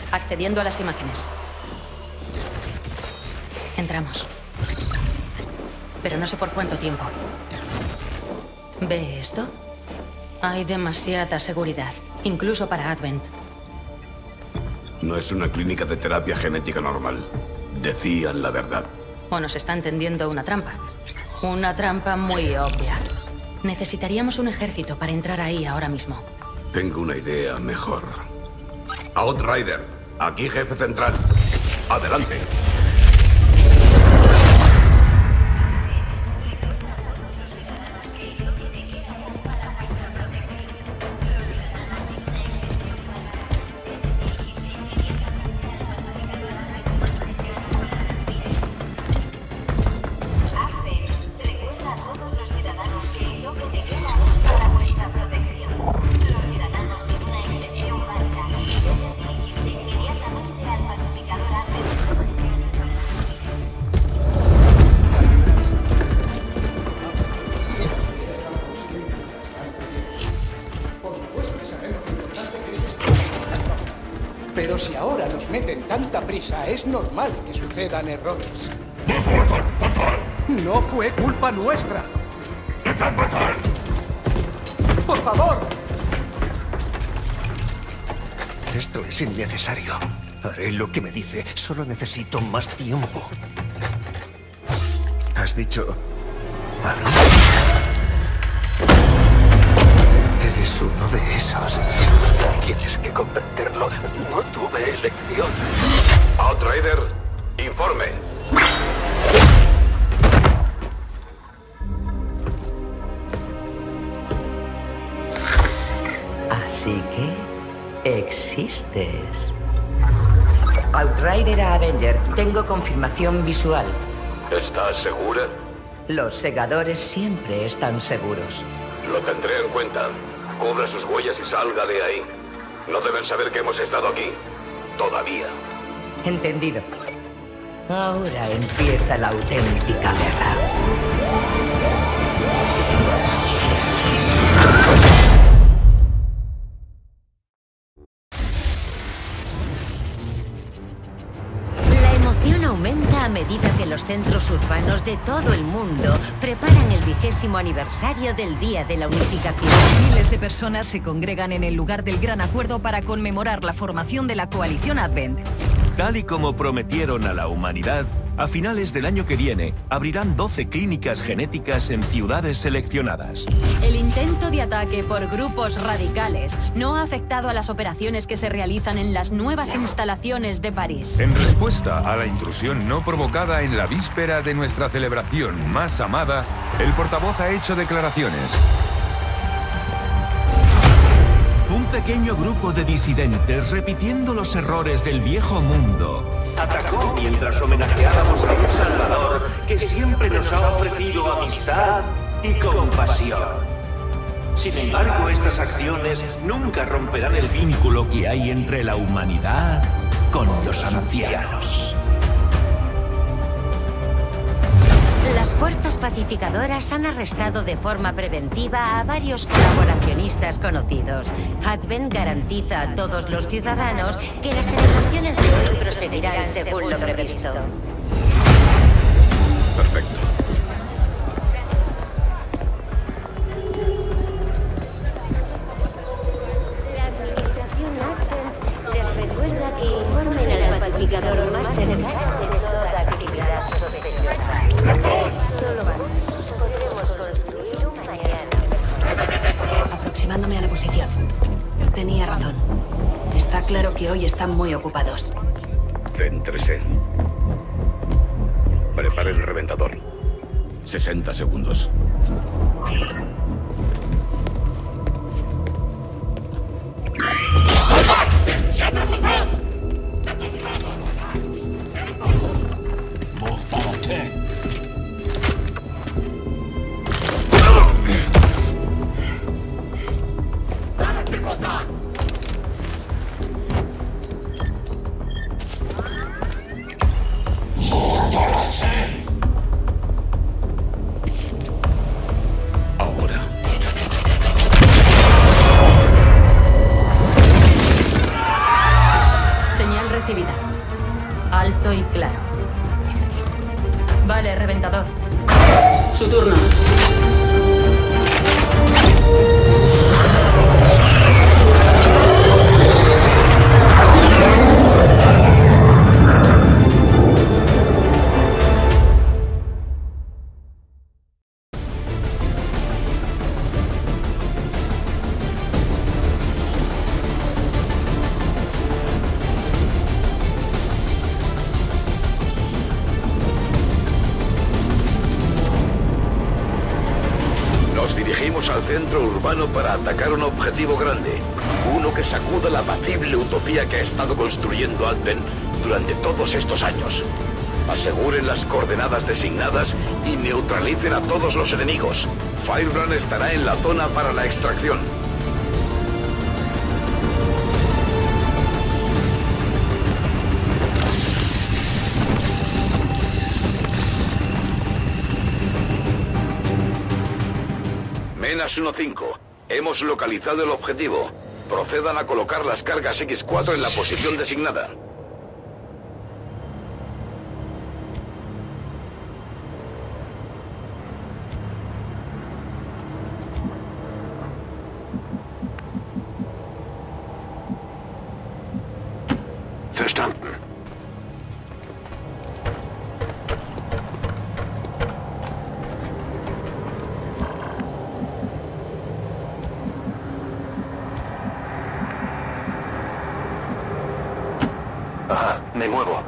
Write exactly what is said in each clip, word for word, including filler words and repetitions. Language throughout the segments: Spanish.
Accediendo a las imágenes. Entramos. Pero no sé por cuánto tiempo. ¿Ve esto? Hay demasiada seguridad, incluso para Advent. No es una clínica de terapia genética normal. Decían la verdad. O nos están tendiendo una trampa. Una trampa muy obvia. Necesitaríamos un ejército para entrar ahí ahora mismo. Tengo una idea mejor. Outrider, aquí jefe central. Adelante. Pero si ahora nos meten tanta prisa, es normal que sucedan errores. No fue culpa nuestra. ¡Por favor! Esto es innecesario. Haré lo que me dice. Solo necesito más tiempo. ¿Has dicho algo? Eres uno de esos. Tienes que comprenderlo. No tuve elección. Outrider, informe. Así que existes. Outrider a Avenger, tengo confirmación visual. ¿Estás segura? Los segadores siempre están seguros. Lo tendré en cuenta. Cubra sus huellas y salga de ahí. No deben saber que hemos estado aquí. Todavía. Entendido. Ahora empieza la auténtica guerra. La emoción aumenta a medida que los centros urbanos de todo el mundo preparan el vigésimo aniversario del Día de la Unificación. Miles de personas se congregan en el lugar del Gran Acuerdo para conmemorar la formación de la coalición Advent. Tal y como prometieron a la humanidad, a finales del año que viene abrirán doce clínicas genéticas en ciudades seleccionadas. El intento de ataque por grupos radicales no ha afectado a las operaciones que se realizan en las nuevas instalaciones de París. En respuesta a la intrusión no provocada en la víspera de nuestra celebración más amada, el portavoz ha hecho declaraciones. Un pequeño grupo de disidentes, repitiendo los errores del viejo mundo, atacó mientras homenajeábamos a un Salvador que siempre nos ha ofrecido amistad y compasión. Sin embargo, estas acciones nunca romperán el vínculo que hay entre la humanidad con los ancianos. Las fuerzas pacificadoras han arrestado de forma preventiva a varios colaboracionistas conocidos. Advent garantiza a todos los ciudadanos que las celebraciones de hoy proseguirán según lo previsto. Perfecto. La administración Advent les recuerda que informen al pacificador más cercano de toda actividad sospechosa. Solo podremos construir un mañana. Aproximándome a la posición. Tenía razón. Está claro que hoy están muy ocupados. Céntrese. Prepare el reventador. sesenta segundos. Recibida. Alto y claro. Vale, Reventador. Su turno. Al centro urbano para atacar un objetivo grande. Uno que sacuda la apacible utopía que ha estado construyendo Advent durante todos estos años. Aseguren las coordenadas designadas y neutralicen a todos los enemigos. Firebrand estará en la zona para la extracción. Menas uno cinco. Hemos localizado el objetivo. Procedan a colocar las cargas equis cuatro en la posición designada. Verstanden. Ajá, me muevo.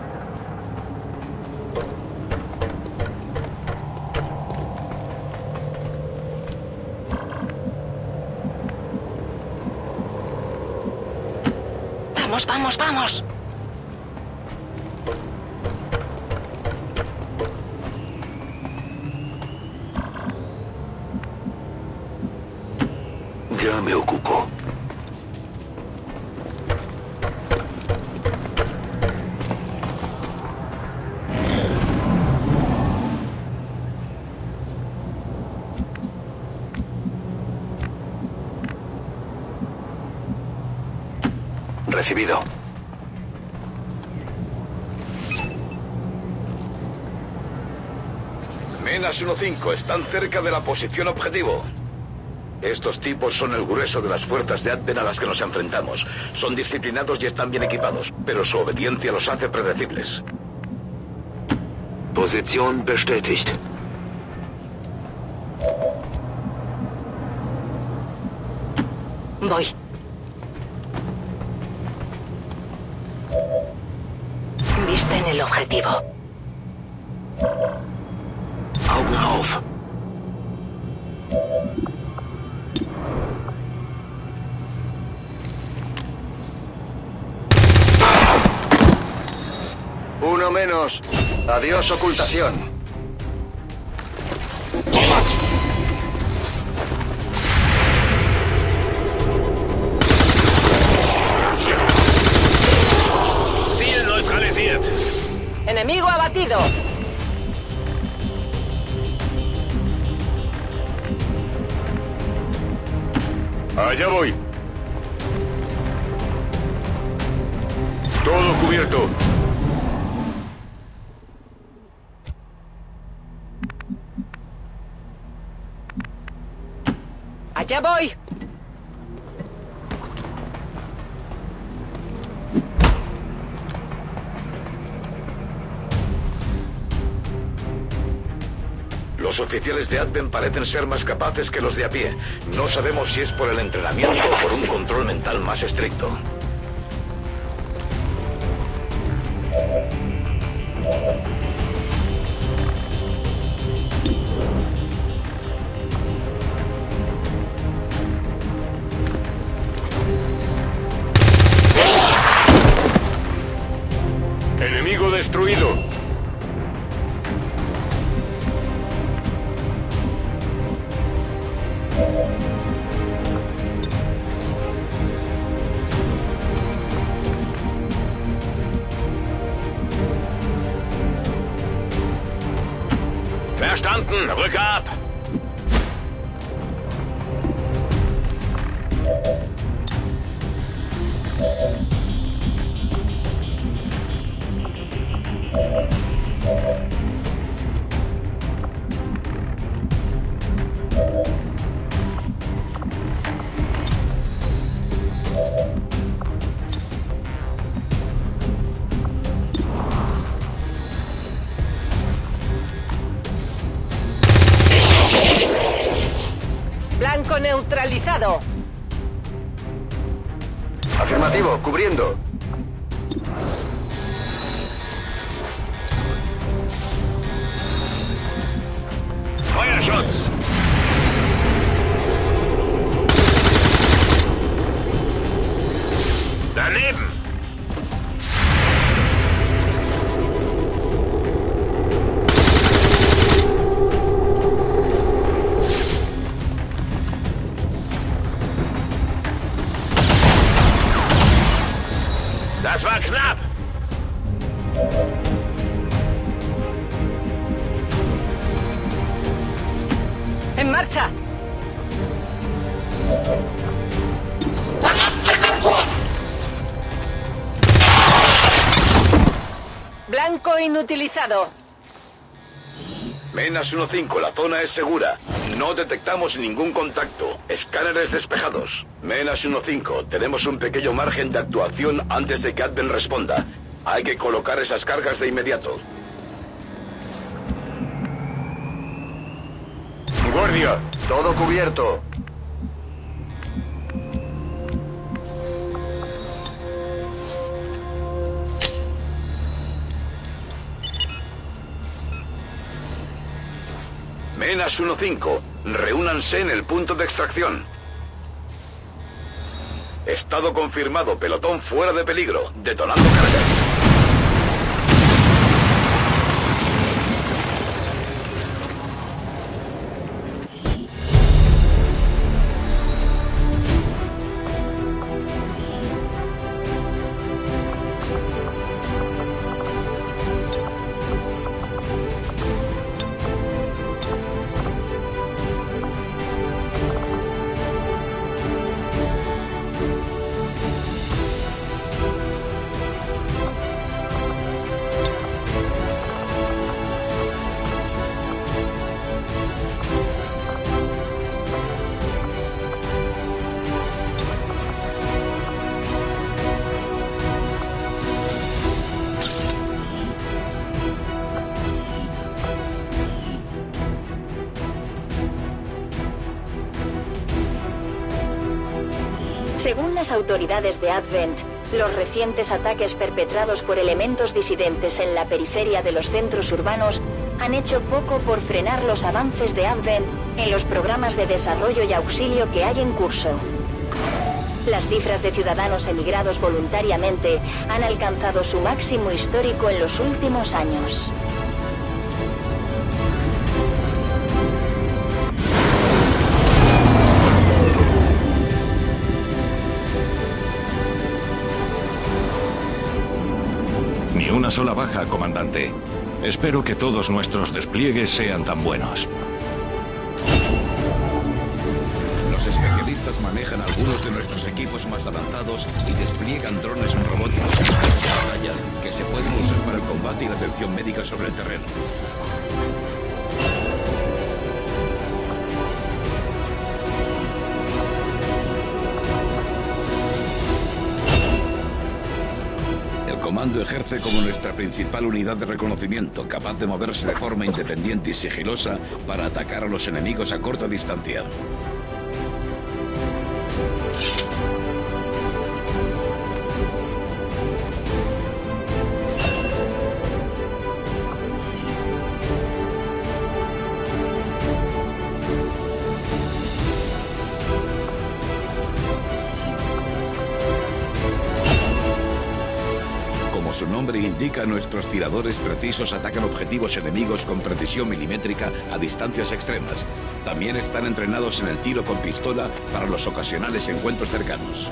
Vamos, vamos, vamos. Ya me ocupo. Recibido. Menas uno cinco, están cerca de la posición objetivo. Estos tipos son el grueso de las fuerzas de Advent a las que nos enfrentamos. Son disciplinados y están bien equipados, pero su obediencia los hace predecibles. Position bestätigt. Voy. Visten el objetivo. Augen auf. Uno menos. Adiós, ocultación. Ziel neutralisiert. Enemigo abatido. Allá voy. Todo cubierto. Allá voy. Los oficiales de Advent parecen ser más capaces que los de a pie. No sabemos si es por el entrenamiento o por un control mental más estricto. Enemigo destruido. Verstanden, rück ab! Blanco neutralizado. Afirmativo, cubriendo. Fire shots. Daneben. Das war knapp. ¡En marcha! Blanco inutilizado. Menas uno cinco, la zona es segura. No detectamos ningún contacto. Escáneres despejados. Menas uno cinco, tenemos un pequeño margen de actuación antes de que Advent responda. Hay que colocar esas cargas de inmediato. Guardia, todo cubierto. Menas uno cinco, reúnanse en el punto de extracción. Estado confirmado, pelotón fuera de peligro, detonando cargas. Según las autoridades de Advent, los recientes ataques perpetrados por elementos disidentes en la periferia de los centros urbanos han hecho poco por frenar los avances de Advent en los programas de desarrollo y auxilio que hay en curso. Las cifras de ciudadanos emigrados voluntariamente han alcanzado su máximo histórico en los últimos años. Ni una sola baja, comandante. Espero que todos nuestros despliegues sean tan buenos. Los especialistas manejan algunos de nuestros equipos más avanzados y despliegan drones robóticos en batalla que se pueden usar para el combate y la atención médica sobre el terreno. El comando ejerce como nuestra principal unidad de reconocimiento, capaz de moverse de forma independiente y sigilosa para atacar a los enemigos a corta distancia. Su nombre indica, nuestros tiradores precisos atacan objetivos enemigos con precisión milimétrica a distancias extremas. También están entrenados en el tiro con pistola para los ocasionales encuentros cercanos.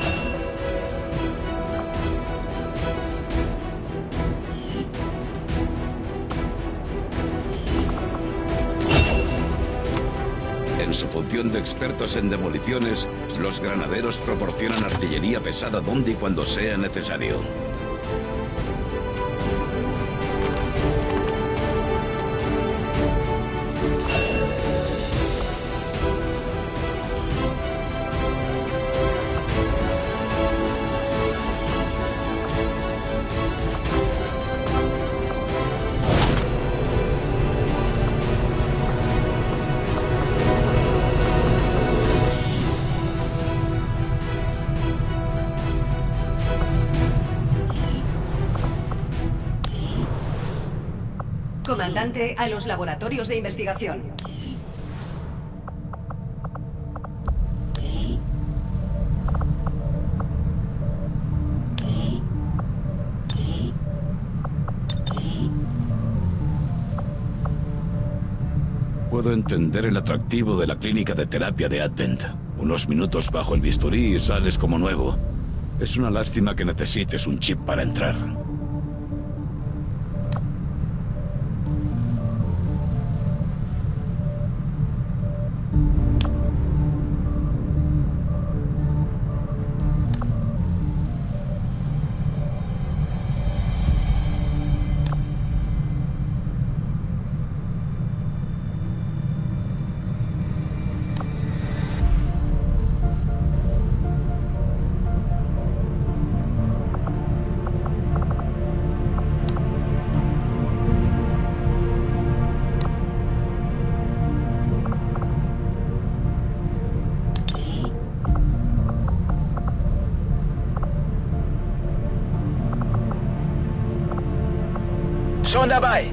En su función de expertos en demoliciones, los granaderos proporcionan artillería pesada donde y cuando sea necesario. Comandante, a los laboratorios de investigación. Puedo entender el atractivo de la clínica de terapia de Advent. Unos minutos bajo el bisturí y sales como nuevo. Es una lástima que necesites un chip para entrar. Sonda by.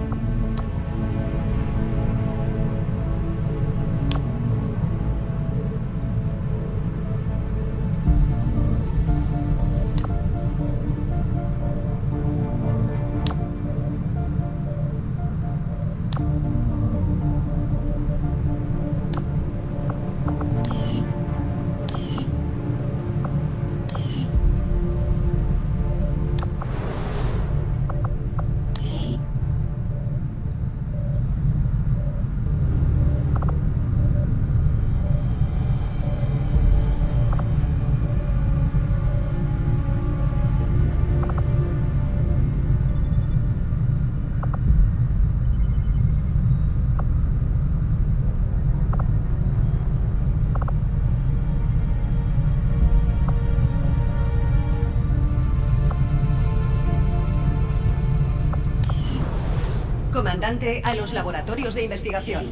Comandante, a los laboratorios de investigación.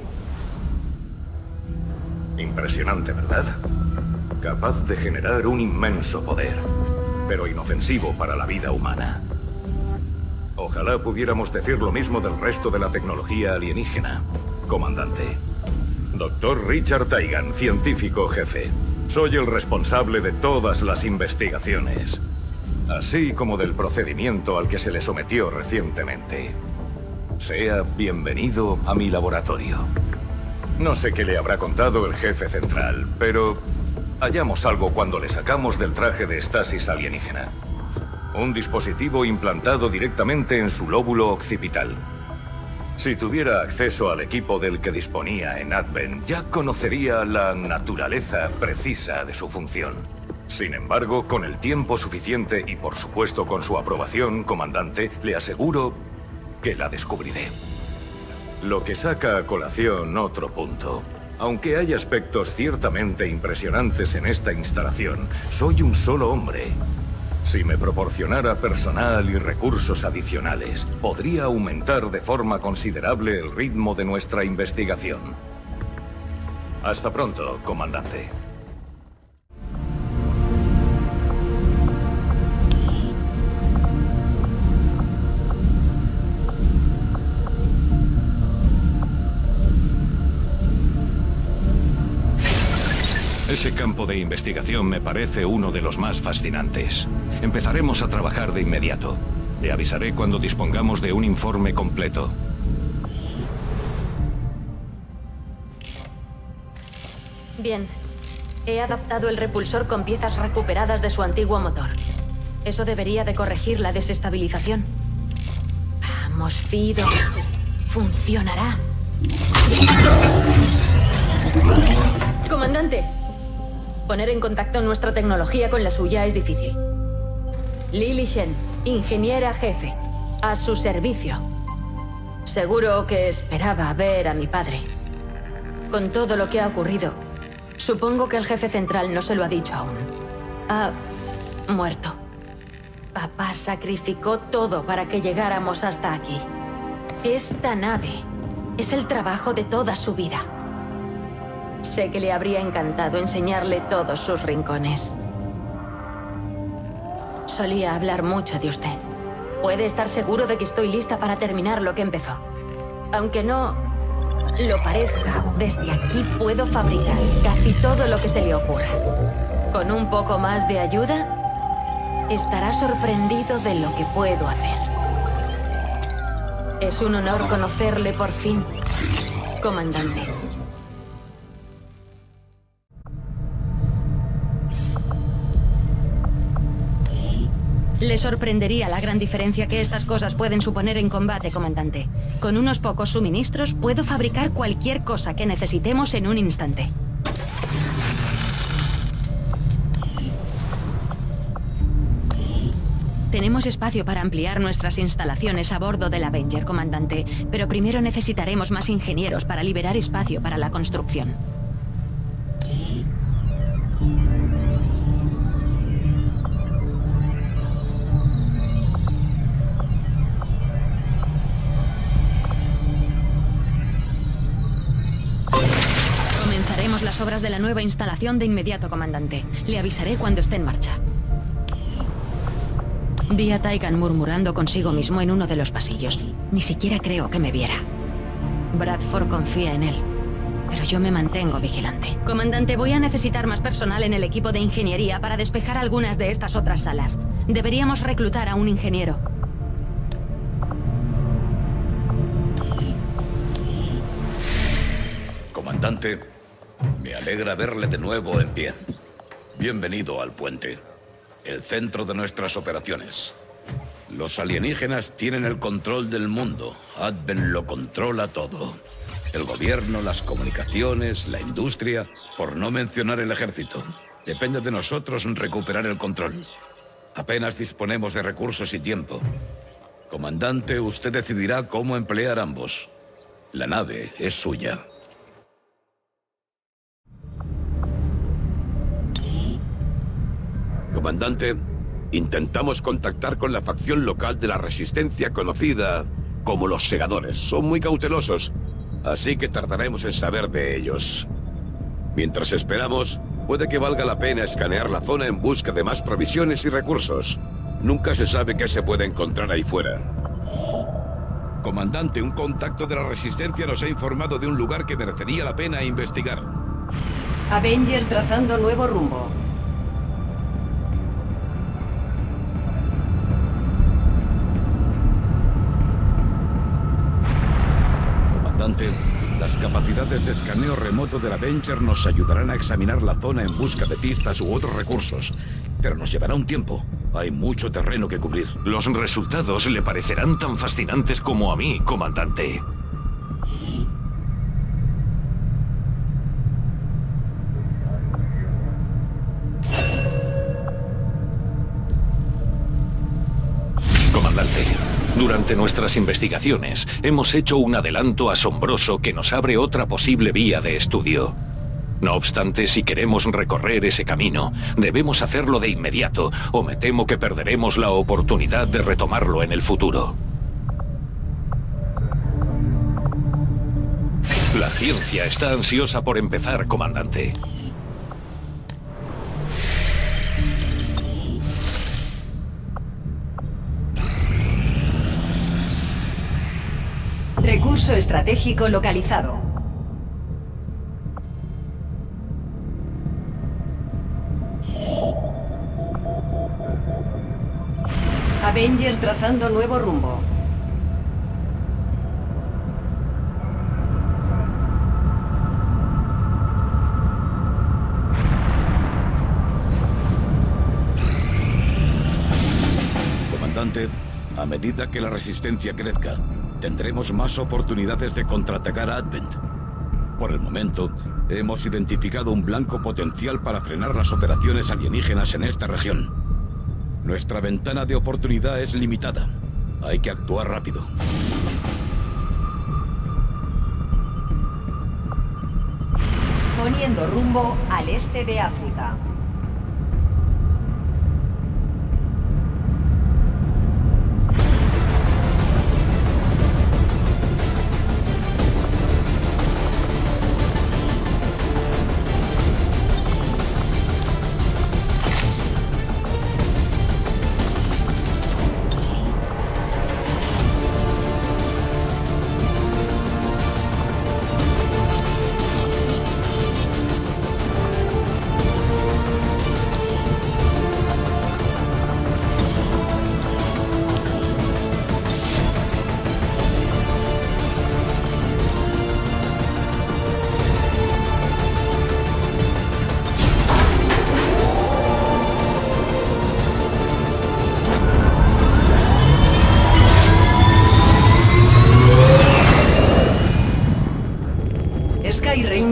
Impresionante, ¿verdad? Capaz de generar un inmenso poder, pero inofensivo para la vida humana. Ojalá pudiéramos decir lo mismo del resto de la tecnología alienígena, comandante. Doctor Richard Taigan, científico jefe. Soy el responsable de todas las investigaciones, así como del procedimiento al que se le sometió recientemente. Sea bienvenido a mi laboratorio. No sé qué le habrá contado el jefe central, pero hallamos algo cuando le sacamos del traje de estasis alienígena. Un dispositivo implantado directamente en su lóbulo occipital. Si tuviera acceso al equipo del que disponía en Advent, ya conocería la naturaleza precisa de su función. Sin embargo, con el tiempo suficiente y por supuesto con su aprobación, comandante, le aseguro que la descubriré. Lo que saca a colación otro punto. Aunque hay aspectos ciertamente impresionantes en esta instalación, soy un solo hombre. Si me proporcionara personal y recursos adicionales, podría aumentar de forma considerable el ritmo de nuestra investigación. Hasta pronto, comandante. Ese campo de investigación me parece uno de los más fascinantes. Empezaremos a trabajar de inmediato. Le avisaré cuando dispongamos de un informe completo. Bien. He adaptado el repulsor con piezas recuperadas de su antiguo motor. Eso debería de corregir la desestabilización. Vamos, Fido. Funcionará. Comandante. Poner en contacto nuestra tecnología con la suya es difícil. Lily Shen, ingeniera jefe. A su servicio. Seguro que esperaba ver a mi padre. Con todo lo que ha ocurrido, supongo que el jefe central no se lo ha dicho aún. Ha muerto. Papá sacrificó todo para que llegáramos hasta aquí. Esta nave es el trabajo de toda su vida. Sé que le habría encantado enseñarle todos sus rincones. Solía hablar mucho de usted. Puede estar seguro de que estoy lista para terminar lo que empezó. Aunque no lo parezca, desde aquí puedo fabricar casi todo lo que se le ocurra. Con un poco más de ayuda, estará sorprendido de lo que puedo hacer. Es un honor conocerle por fin, comandante. Le sorprendería la gran diferencia que estas cosas pueden suponer en combate, comandante. Con unos pocos suministros puedo fabricar cualquier cosa que necesitemos en un instante. Tenemos espacio para ampliar nuestras instalaciones a bordo del Avenger, comandante, pero primero necesitaremos más ingenieros para liberar espacio para la construcción. Comenzaremos las obras de la nueva instalación de inmediato, comandante. Le avisaré cuando esté en marcha. Vi a Tygan murmurando consigo mismo en uno de los pasillos. Ni siquiera creo que me viera. Bradford confía en él, pero yo me mantengo vigilante. Comandante, voy a necesitar más personal en el equipo de ingeniería para despejar algunas de estas otras salas. Deberíamos reclutar a un ingeniero. Comandante, me alegra verle de nuevo en pie. Bienvenido al puente, el centro de nuestras operaciones. Los alienígenas tienen el control del mundo. Advent lo controla todo. El gobierno, las comunicaciones, la industria, por no mencionar el ejército. Depende de nosotros recuperar el control. Apenas disponemos de recursos y tiempo. Comandante, usted decidirá cómo emplear ambos. La nave es suya. Comandante, intentamos contactar con la facción local de la Resistencia conocida como los Segadores. Son muy cautelosos, así que tardaremos en saber de ellos. Mientras esperamos, puede que valga la pena escanear la zona en busca de más provisiones y recursos. Nunca se sabe qué se puede encontrar ahí fuera. Comandante, un contacto de la Resistencia nos ha informado de un lugar que merecería la pena investigar. Avenger trazando nuevo rumbo. Comandante, las capacidades de escaneo remoto del Avenger nos ayudarán a examinar la zona en busca de pistas u otros recursos. Pero nos llevará un tiempo. Hay mucho terreno que cubrir. Los resultados le parecerán tan fascinantes como a mí, comandante. Comandante, durante nuestras investigaciones hemos hecho un adelanto asombroso que nos abre otra posible vía de estudio. No obstante, si queremos recorrer ese camino, debemos hacerlo de inmediato, o me temo que perderemos la oportunidad de retomarlo en el futuro. La ciencia está ansiosa por empezar, comandante. Recurso estratégico localizado. Avenger trazando nuevo rumbo. Comandante, a medida que la resistencia crezca, tendremos más oportunidades de contraatacar a Advent. Por el momento, hemos identificado un blanco potencial para frenar las operaciones alienígenas en esta región. Nuestra ventana de oportunidad es limitada. Hay que actuar rápido. Poniendo rumbo al este de África.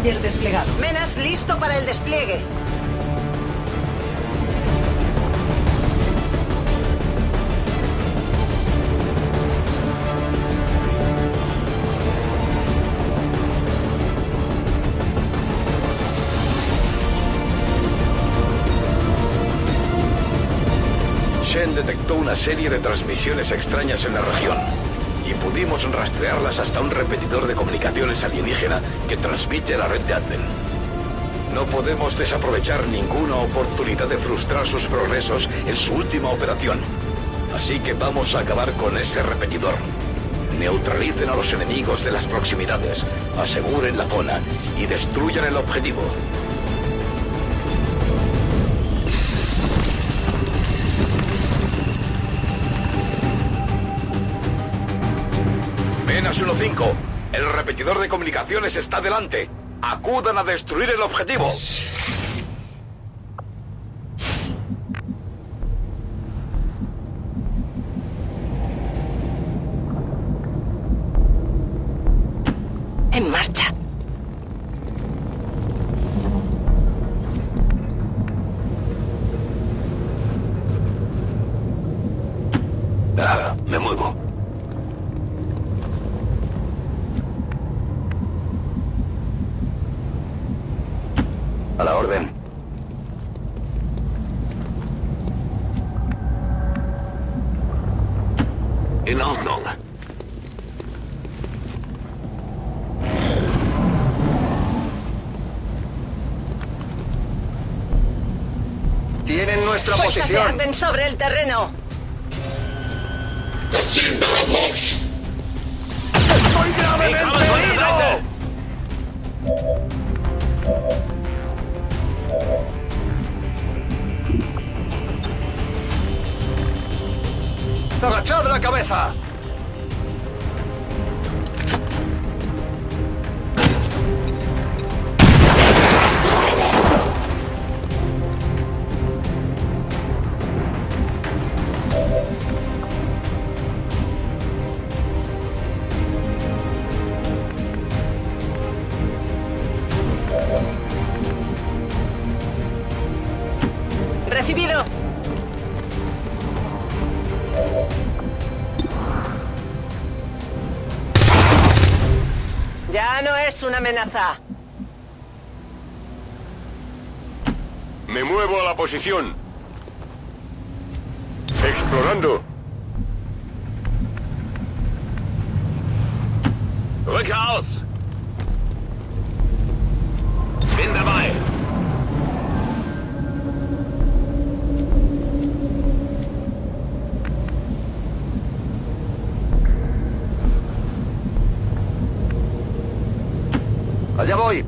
Pathfinder desplegado. Menas listo para el despliegue. Shen detectó una serie de transmisiones extrañas en la región y pudimos rastrearlas hasta un repetidor de comunicaciones alienígena que transmite a la red de Advent. No podemos desaprovechar ninguna oportunidad de frustrar sus progresos en su última operación. Así que vamos a acabar con ese repetidor. Neutralicen a los enemigos de las proximidades, aseguren la zona y destruyan el objetivo. Menas uno cinco, el repetidor de comunicaciones está delante. Acudan a destruir el objetivo. En marcha. Ah, me muevo. A la orden. En Ordnung. Tienen nuestra posición. Ven sobre el terreno. ¡Estoy gravemente herido! ¡Agachad la cabeza! Recibido. Ya no es una amenaza. Me muevo a la posición. Explorando. Rückaus. Bin dabei. Allá voy.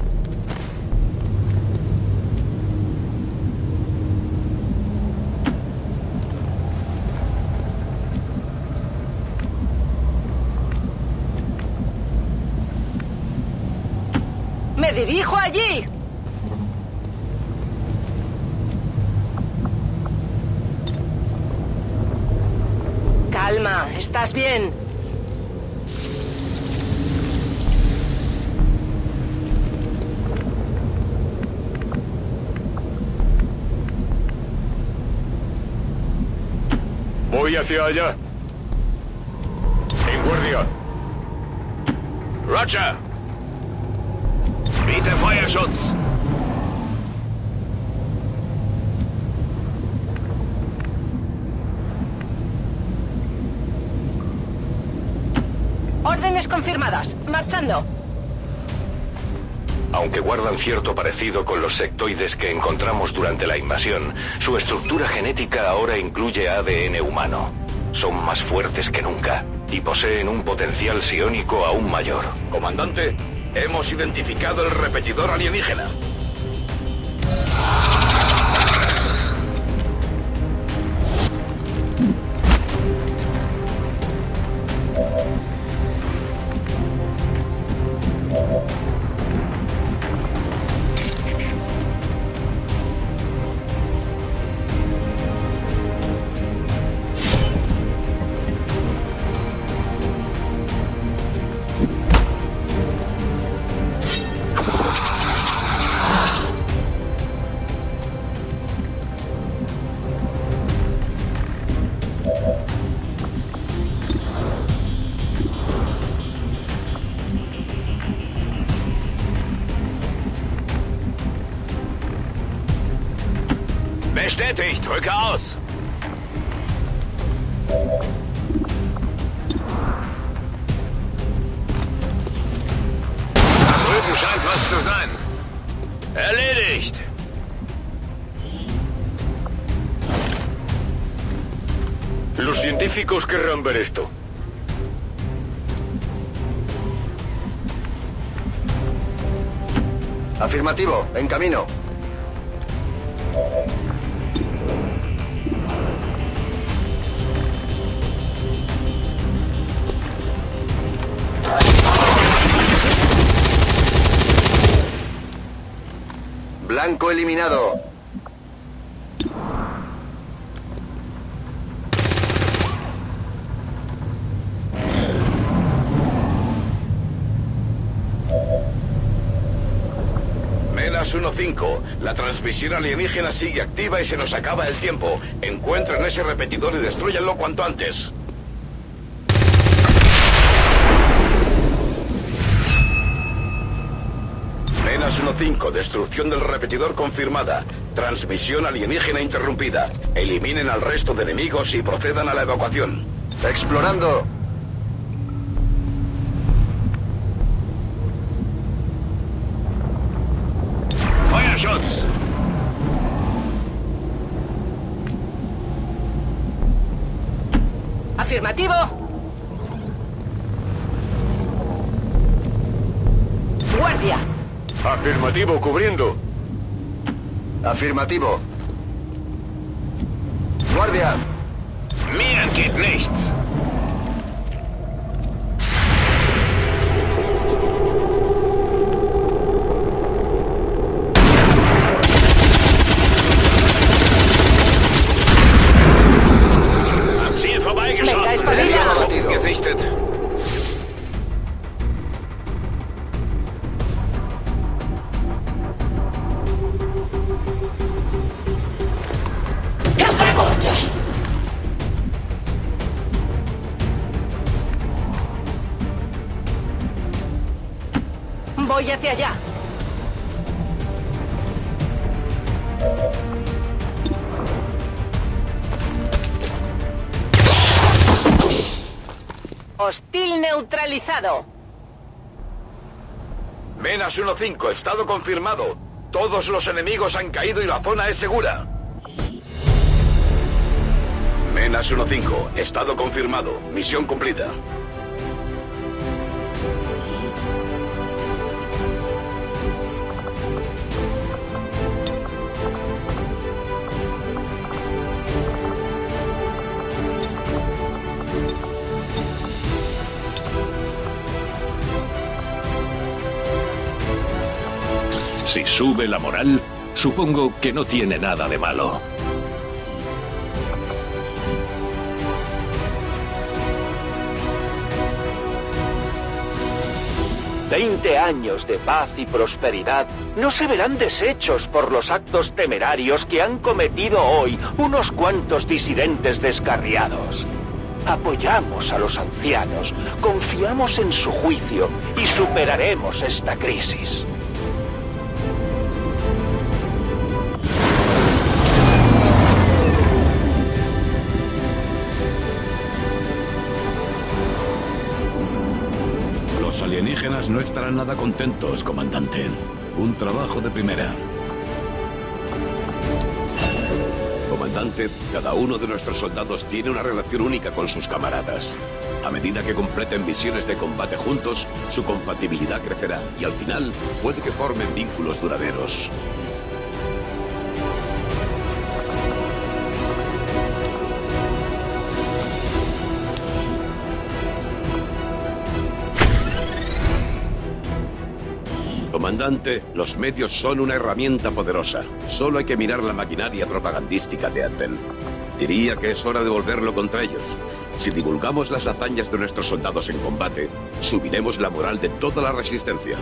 ¡Me dirijo allí! Calma, ¿estás bien? Voy hacia allá. En guardia. Roger. Bitte Feuerschutz. Órdenes confirmadas. Marchando. Aunque guardan cierto parecido con los sectoides que encontramos durante la invasión, su estructura genética ahora incluye A D N humano. Son más fuertes que nunca y poseen un potencial psiónico aún mayor. Comandante, hemos identificado el repetidor alienígena. Bestätigt, rücke aus. Da drüben scheint was zu sein. Erledigt. Los científicos querrán ver esto. Afirmativo, en camino. Blanco eliminado. Menas uno cinco. La transmisión alienígena sigue activa y se nos acaba el tiempo. Encuentren ese repetidor y destrúyanlo cuanto antes. Menas uno cinco. Destrucción del repetidor confirmada. Transmisión alienígena interrumpida. Eliminen al resto de enemigos y procedan a la evacuación. Explorando. Feuerschutz. Afirmativo. Guardia. Afirmativo, cubriendo. Afirmativo. Guardia. Mir geht nichts. Am Ziel vorbeigeschossen. Gesichtet. Voy hacia allá. Hostil neutralizado. Menas uno cinco. Estado confirmado. Todos los enemigos han caído y la zona es segura. Menas uno cinco. Estado confirmado. Misión cumplida. Si sube la moral, supongo que no tiene nada de malo. Veinte años de paz y prosperidad no se verán deshechos por los actos temerarios que han cometido hoy unos cuantos disidentes descarriados. Apoyamos a los ancianos, confiamos en su juicio y superaremos esta crisis. Los alienígenas no estarán nada contentos, comandante. Un trabajo de primera. Comandante, cada uno de nuestros soldados tiene una relación única con sus camaradas. A medida que completen misiones de combate juntos, su compatibilidad crecerá y al final puede que formen vínculos duraderos. Comandante, los medios son una herramienta poderosa. Solo hay que mirar la maquinaria propagandística de Advent. Diría que es hora de volverlo contra ellos. Si divulgamos las hazañas de nuestros soldados en combate, subiremos la moral de toda la resistencia.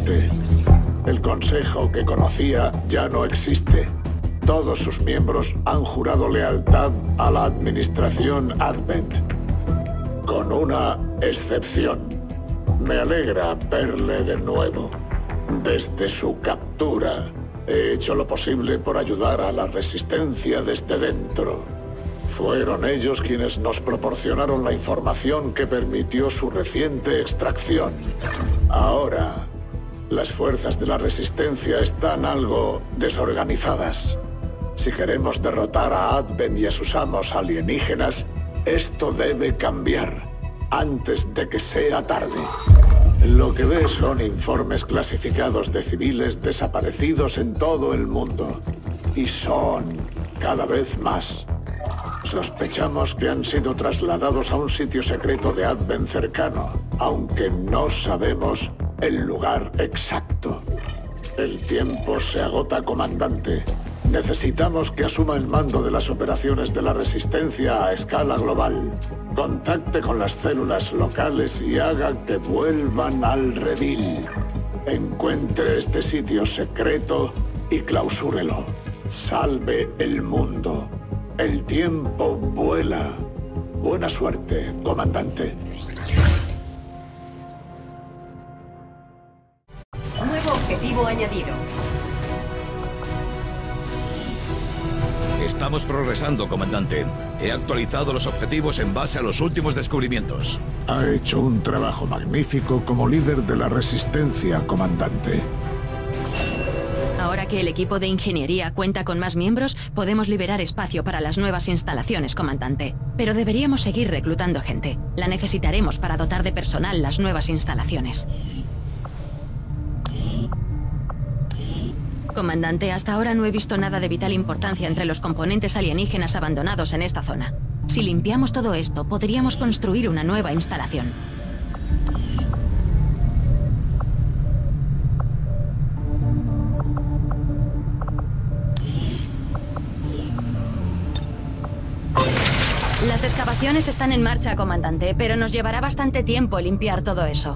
comandante. El consejo que conocía ya no existe. Todos sus miembros han jurado lealtad a la administración Advent. Con una excepción. Me alegra verle de nuevo. Desde su captura, he hecho lo posible por ayudar a la resistencia desde dentro. Fueron ellos quienes nos proporcionaron la información que permitió su reciente extracción. Ahora, las fuerzas de la resistencia están algo desorganizadas. Si queremos derrotar a Advent y a sus amos alienígenas, esto debe cambiar antes de que sea tarde. Lo que ve son informes clasificados de civiles desaparecidos en todo el mundo. Y son cada vez más. Sospechamos que han sido trasladados a un sitio secreto de Advent cercano, aunque no sabemos el lugar exacto. El tiempo se agota, comandante. Necesitamos que asuma el mando de las operaciones de la Resistencia a escala global. Contacte con las células locales y haga que vuelvan al redil. Encuentre este sitio secreto y clausúrelo. Salve el mundo. El tiempo vuela. Buena suerte, comandante. Nuevo objetivo añadido. Estamos progresando, comandante. He actualizado los objetivos en base a los últimos descubrimientos. Ha hecho un trabajo magnífico como líder de la Resistencia, comandante. Ahora que el equipo de ingeniería cuenta con más miembros, podemos liberar espacio para las nuevas instalaciones, comandante. Pero deberíamos seguir reclutando gente. La necesitaremos para dotar de personal las nuevas instalaciones. Comandante, hasta ahora no he visto nada de vital importancia entre los componentes alienígenas abandonados en esta zona. Si limpiamos todo esto, podríamos construir una nueva instalación. Las excavaciones están en marcha, comandante, pero nos llevará bastante tiempo limpiar todo eso.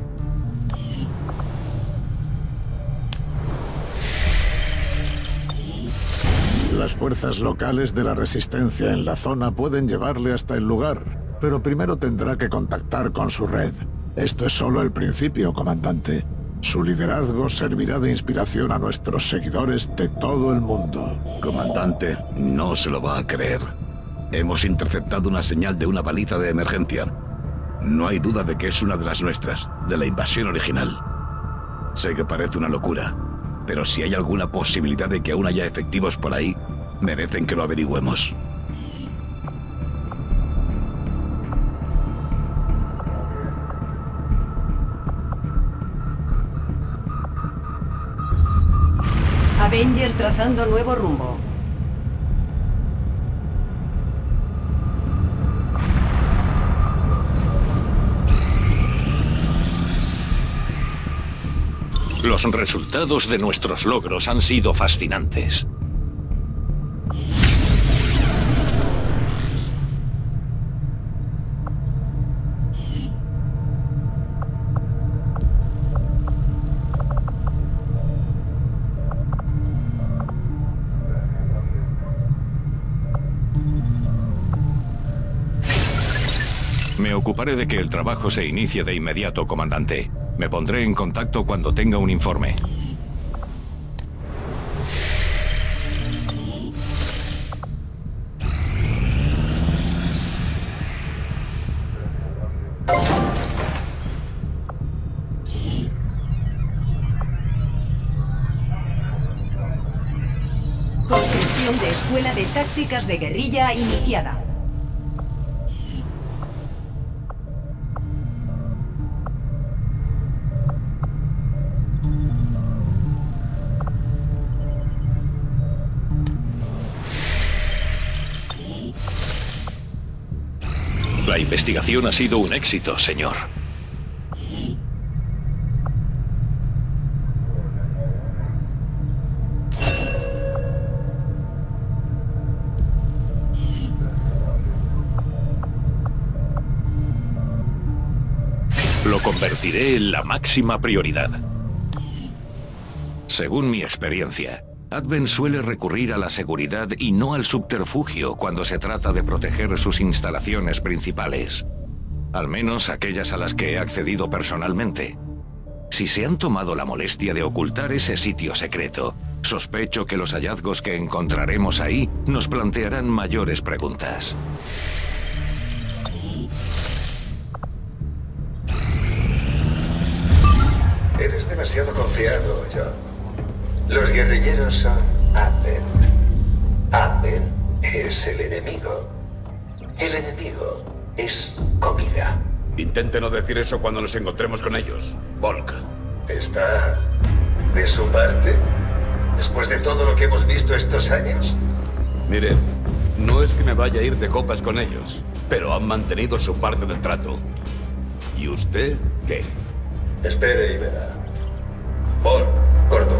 Las fuerzas locales de la Resistencia en la zona pueden llevarle hasta el lugar, pero primero tendrá que contactar con su red. Esto es solo el principio, comandante. Su liderazgo servirá de inspiración a nuestros seguidores de todo el mundo. Comandante, no se lo va a creer. Hemos interceptado una señal de una baliza de emergencia. No hay duda de que es una de las nuestras, de la invasión original. Sé que parece una locura, pero si hay alguna posibilidad de que aún haya efectivos por ahí, merecen que lo averigüemos. Avenger trazando nuevo rumbo. Los resultados de nuestros logros han sido fascinantes. Me ocuparé de que el trabajo se inicie de inmediato, comandante. Me pondré en contacto cuando tenga un informe. Construcción de escuela de tácticas de guerrilla iniciada. La investigación ha sido un éxito, señor. Lo convertiré en la máxima prioridad. Según mi experiencia, Advent suele recurrir a la seguridad y no al subterfugio cuando se trata de proteger sus instalaciones principales. Al menos aquellas a las que he accedido personalmente. Si se han tomado la molestia de ocultar ese sitio secreto, sospecho que los hallazgos que encontraremos ahí nos plantearán mayores preguntas. Eres demasiado confiado, John. Los guerrilleros son Advent. Advent es el enemigo. El enemigo es comida. Intente no decir eso cuando nos encontremos con ellos, Volk. ¿Está de su parte? ¿Después de todo lo que hemos visto estos años? Mire, no es que me vaya a ir de copas con ellos, pero han mantenido su parte del trato. ¿Y usted qué? Espere y verá. Volk, corto.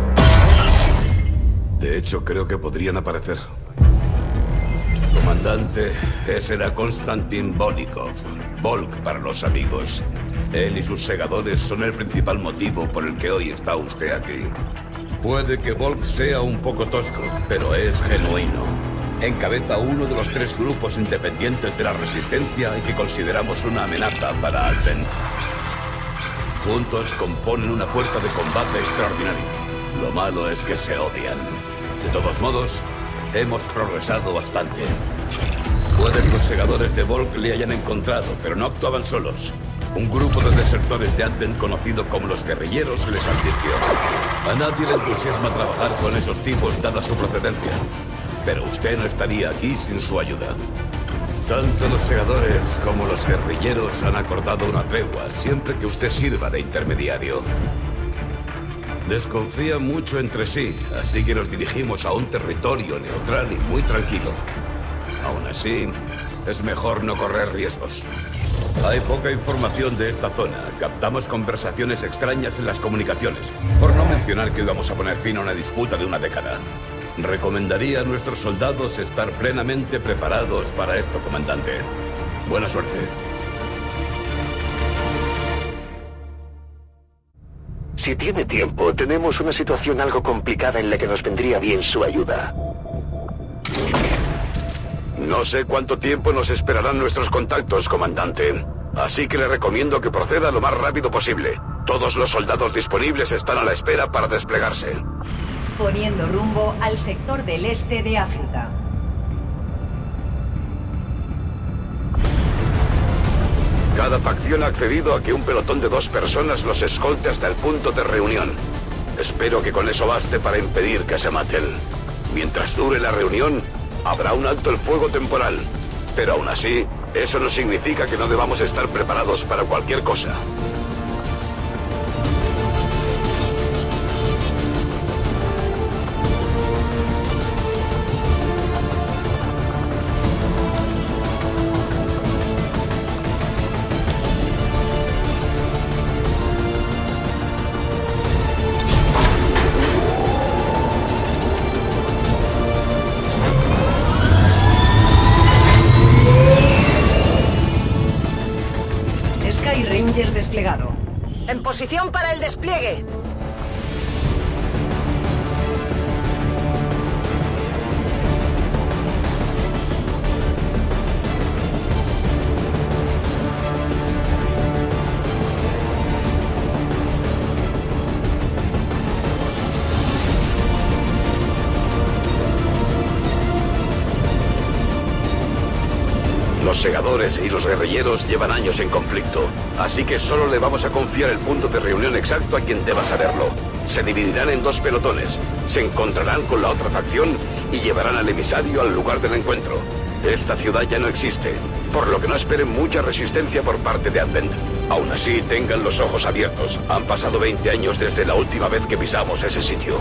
De hecho, creo que podrían aparecer. Comandante, ese era Konstantin Volkov. Volk para los amigos. Él y sus segadores son el principal motivo por el que hoy está usted aquí. Puede que Volk sea un poco tosco, pero es genuino. Encabeza uno de los tres grupos independientes de la Resistencia y que consideramos una amenaza para Advent. Juntos componen una fuerza de combate extraordinaria. Lo malo es que se odian. De todos modos, hemos progresado bastante. Puede que los segadores de Volk le hayan encontrado, pero no actuaban solos. Un grupo de desertores de Advent conocido como los guerrilleros les advirtió. A nadie le entusiasma trabajar con esos tipos dada su procedencia. Pero usted no estaría aquí sin su ayuda. Tanto los segadores como los guerrilleros han acordado una tregua siempre que usted sirva de intermediario. Desconfían mucho entre sí, así que nos dirigimos a un territorio neutral y muy tranquilo. Aún así, es mejor no correr riesgos. Hay poca información de esta zona. Captamos conversaciones extrañas en las comunicaciones. Por no mencionar que íbamos a poner fin a una disputa de una década. Recomendaría a nuestros soldados estar plenamente preparados para esto, comandante. Buena suerte. Si tiene tiempo, tenemos una situación algo complicada en la que nos vendría bien su ayuda. No sé cuánto tiempo nos esperarán nuestros contactos, comandante. Así que le recomiendo que proceda lo más rápido posible. Todos los soldados disponibles están a la espera para desplegarse. Poniendo rumbo al sector del este de África. Cada facción ha accedido a que un pelotón de dos personas los escolte hasta el punto de reunión. Espero que con eso baste para impedir que se maten. Mientras dure la reunión, habrá un alto el fuego temporal. Pero aún así, eso no significa que no debamos estar preparados para cualquier cosa. Desplegado. En posición para el despliegue. Los segadores y los guerrilleros llevan años en conflicto, así que solo le vamos a confiar el punto de reunión exacto a quien deba saberlo. Se dividirán en dos pelotones, se encontrarán con la otra facción y llevarán al emisario al lugar del encuentro. Esta ciudad ya no existe, por lo que no esperen mucha resistencia por parte de Advent. Aún así, tengan los ojos abiertos. Han pasado veinte años desde la última vez que pisamos ese sitio.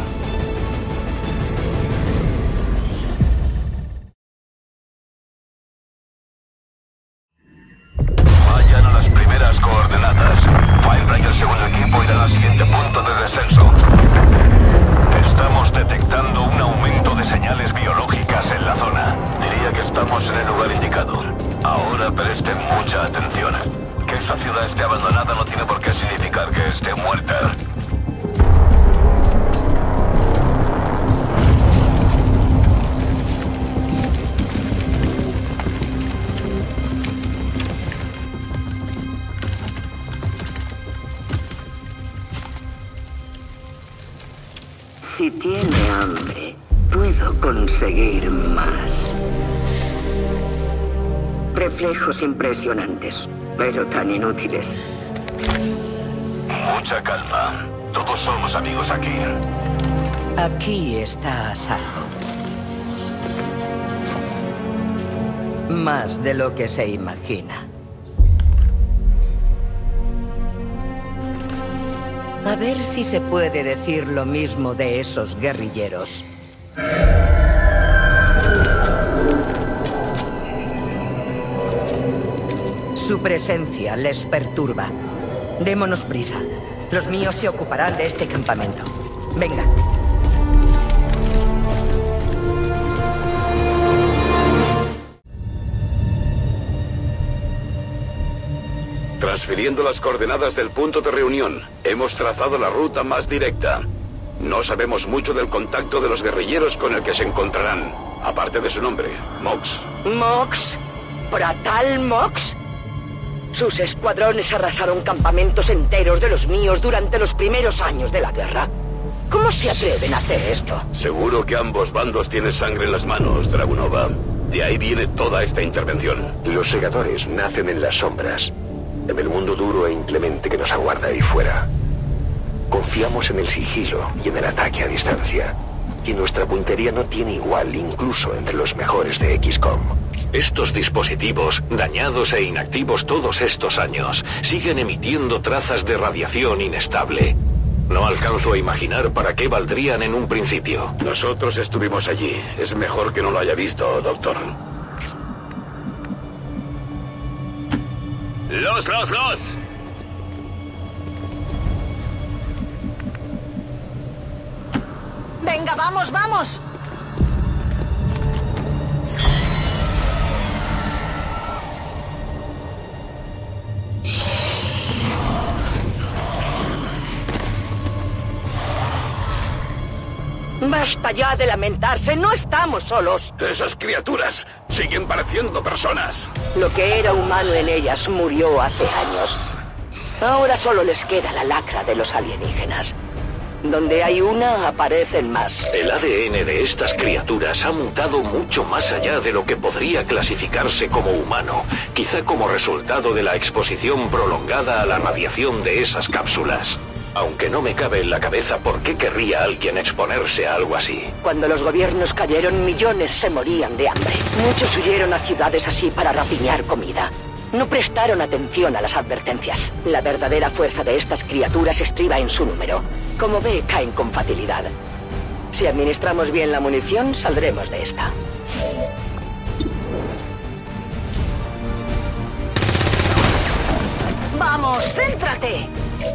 Si tiene hambre, puedo conseguir más. Reflejos impresionantes, pero tan inútiles. Mucha calma. Todos somos amigos aquí. Aquí está a salvo. Más de lo que se imagina. A ver si se puede decir lo mismo de esos guerrilleros. Su presencia les perturba. Démonos prisa. Los míos se ocuparán de este campamento. Venga. Transfiriendo las coordenadas del punto de reunión, hemos trazado la ruta más directa. No sabemos mucho del contacto de los guerrilleros con el que se encontrarán, aparte de su nombre, Mox. ¿Mox? ¿Pratal Mox? Sus escuadrones arrasaron campamentos enteros de los míos durante los primeros años de la guerra. ¿Cómo se atreven a hacer esto? Seguro que ambos bandos tienen sangre en las manos, Dragunova. De ahí viene toda esta intervención. Los segadores nacen en las sombras, en el mundo duro e inclemente que nos aguarda ahí fuera. Confiamos en el sigilo y en el ataque a distancia. Y nuestra puntería no tiene igual, incluso entre los mejores de X COM. Estos dispositivos, dañados e inactivos todos estos años, siguen emitiendo trazas de radiación inestable. No alcanzo a imaginar para qué valdrían en un principio. Nosotros estuvimos allí. Es mejor que no lo haya visto, doctor. ¡Los, los, los! ¡Venga, vamos, vamos! Basta ya de lamentarse, no estamos solos. Esas criaturas siguen pareciendo personas. Lo que era humano en ellas murió hace años. Ahora solo les queda la lacra de los alienígenas. Donde hay una, aparecen más. El A D N de estas criaturas ha mutado mucho más allá de lo que podría clasificarse como humano, quizá como resultado de la exposición prolongada a la radiación de esas cápsulas. Aunque no me cabe en la cabeza por qué querría alguien exponerse a algo así. Cuando los gobiernos cayeron, millones se morían de hambre. Muchos huyeron a ciudades así para rapiñar comida. No prestaron atención a las advertencias. La verdadera fuerza de estas criaturas estriba en su número. Como ve, caen con facilidad. Si administramos bien la munición, saldremos de esta. ¡Vamos, céntrate!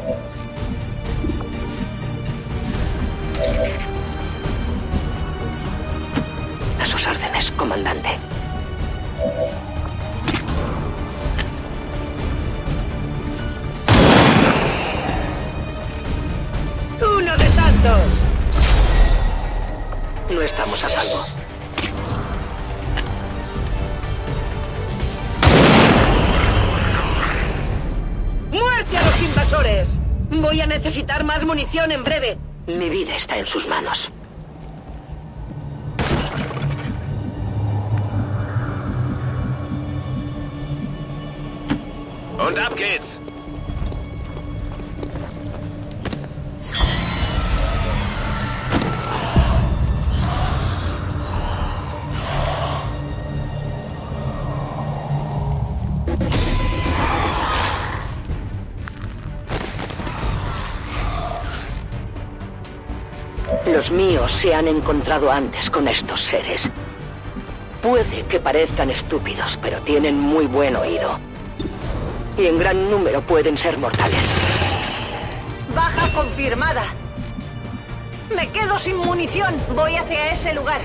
A sus órdenes, comandante. ¡Uno de tantos! No estamos a salvo. ¡Muerte a los invasores! Voy a necesitar más munición en breve. Mi vida está en sus manos. Und ab geht's! Los míos se han encontrado antes con estos seres. Puede que parezcan estúpidos, pero tienen muy buen oído. Y en gran número pueden ser mortales. Baja confirmada. Me quedo sin munición. Voy hacia ese lugar.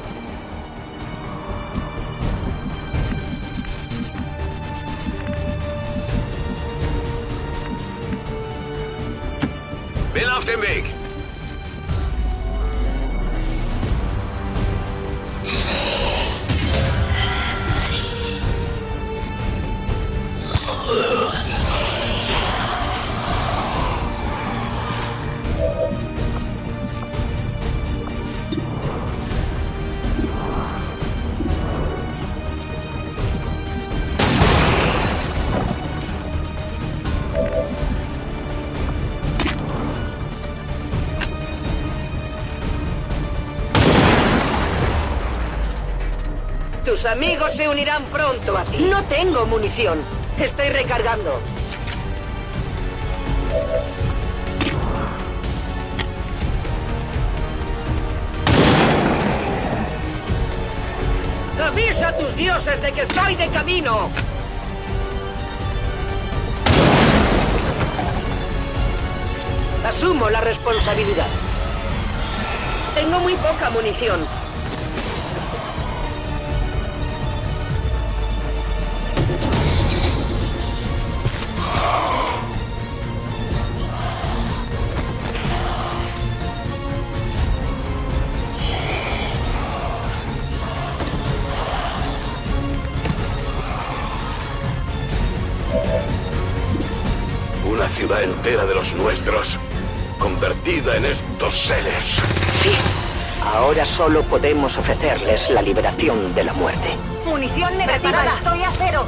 Bin auf dem Weg. Tus amigos se unirán pronto a ti. No tengo munición. Estoy recargando. ¡Avisa a tus dioses de que estoy de camino! Asumo la responsabilidad. Tengo muy poca munición. Una ciudad entera de los nuestros, convertida en estos seres. Sí, ahora solo podemos ofrecerles la liberación de la muerte. Munición negativa, estoy a cero.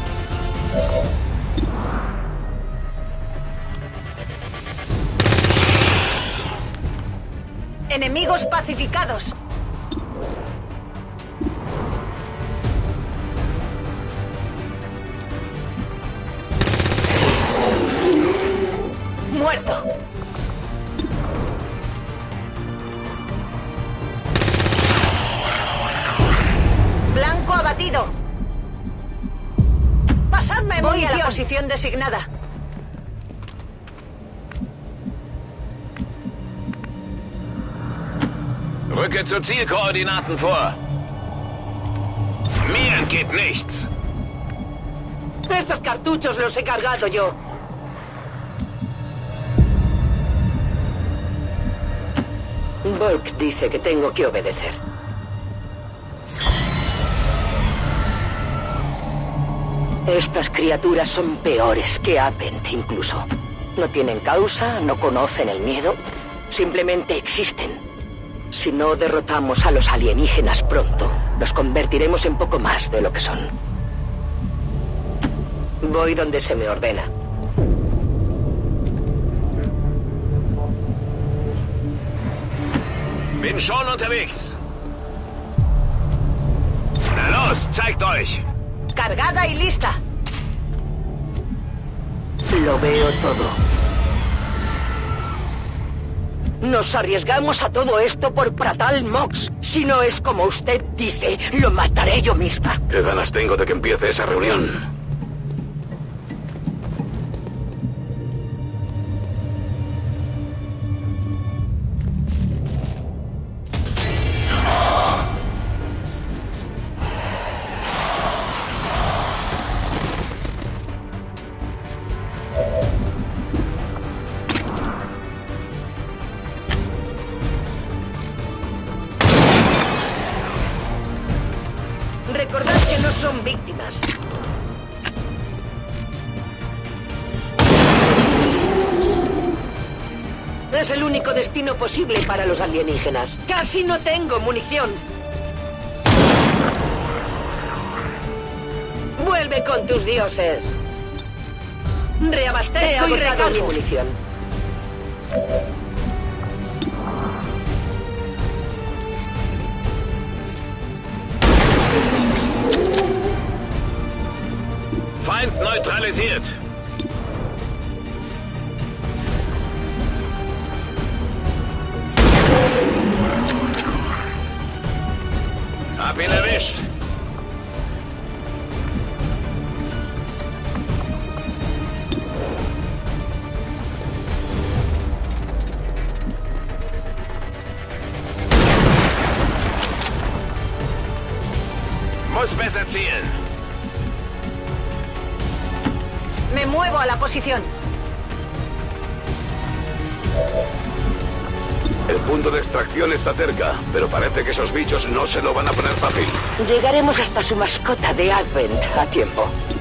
Enemigos pacificados. Muerto. Blanco abatido. Pasadme Voy munición. a la posición designada. Rücke zu Zielkoordinaten vor. Mir entgeht nichts. Estos cartuchos los he cargado yo. Volk dice que tengo que obedecer. Estas criaturas son peores que Advent incluso. No tienen causa, no conocen el miedo, simplemente existen. Si no derrotamos a los alienígenas pronto, los convertiremos en poco más de lo que son. Voy donde se me ordena. Bin schon unterwegs. Na los, zeigt euch. Cargada y lista. Lo veo todo. Nos arriesgamos a todo esto por Pratal Mox. Si no es como usted dice, lo mataré yo misma. ¿Qué ganas tengo de que empiece esa reunión? Recordad que no son víctimas. Es el único destino posible para los alienígenas. Casi no tengo munición. Vuelve con tus dioses. Reabastezco y recargo mi munición. Feind neutralisiert. Hab ihn erwischt. Muss besser zielen. Me muevo a la posición. El punto de extracción está cerca, pero parece que esos bichos no se lo van a poner fácil. Llegaremos hasta su mascota de Advent a tiempo.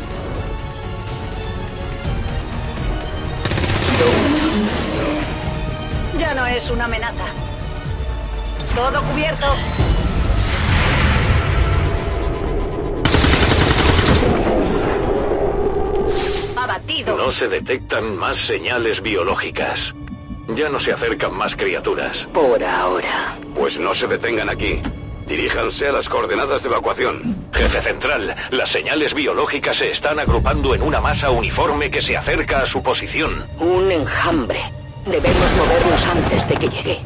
Ya no es una amenaza. Todo cubierto. Abatido. No se detectan más señales biológicas. Ya no se acercan más criaturas. Por ahora. Pues no se detengan aquí. Diríjanse a las coordenadas de evacuación. Jefe central, las señales biológicas se están agrupando en una masa uniforme que se acerca a su posición. Un enjambre. Debemos movernos antes de que llegue.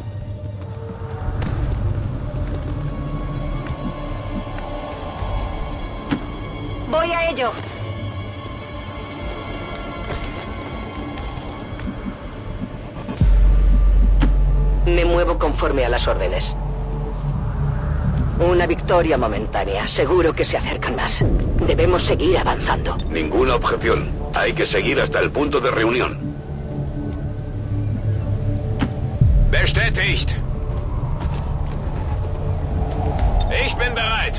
Voy a ello. Me muevo conforme a las órdenes. Una victoria momentánea. Seguro que se acercan más. Debemos seguir avanzando. Ninguna objeción. Hay que seguir hasta el punto de reunión. Bestätigt. Ich bin bereit.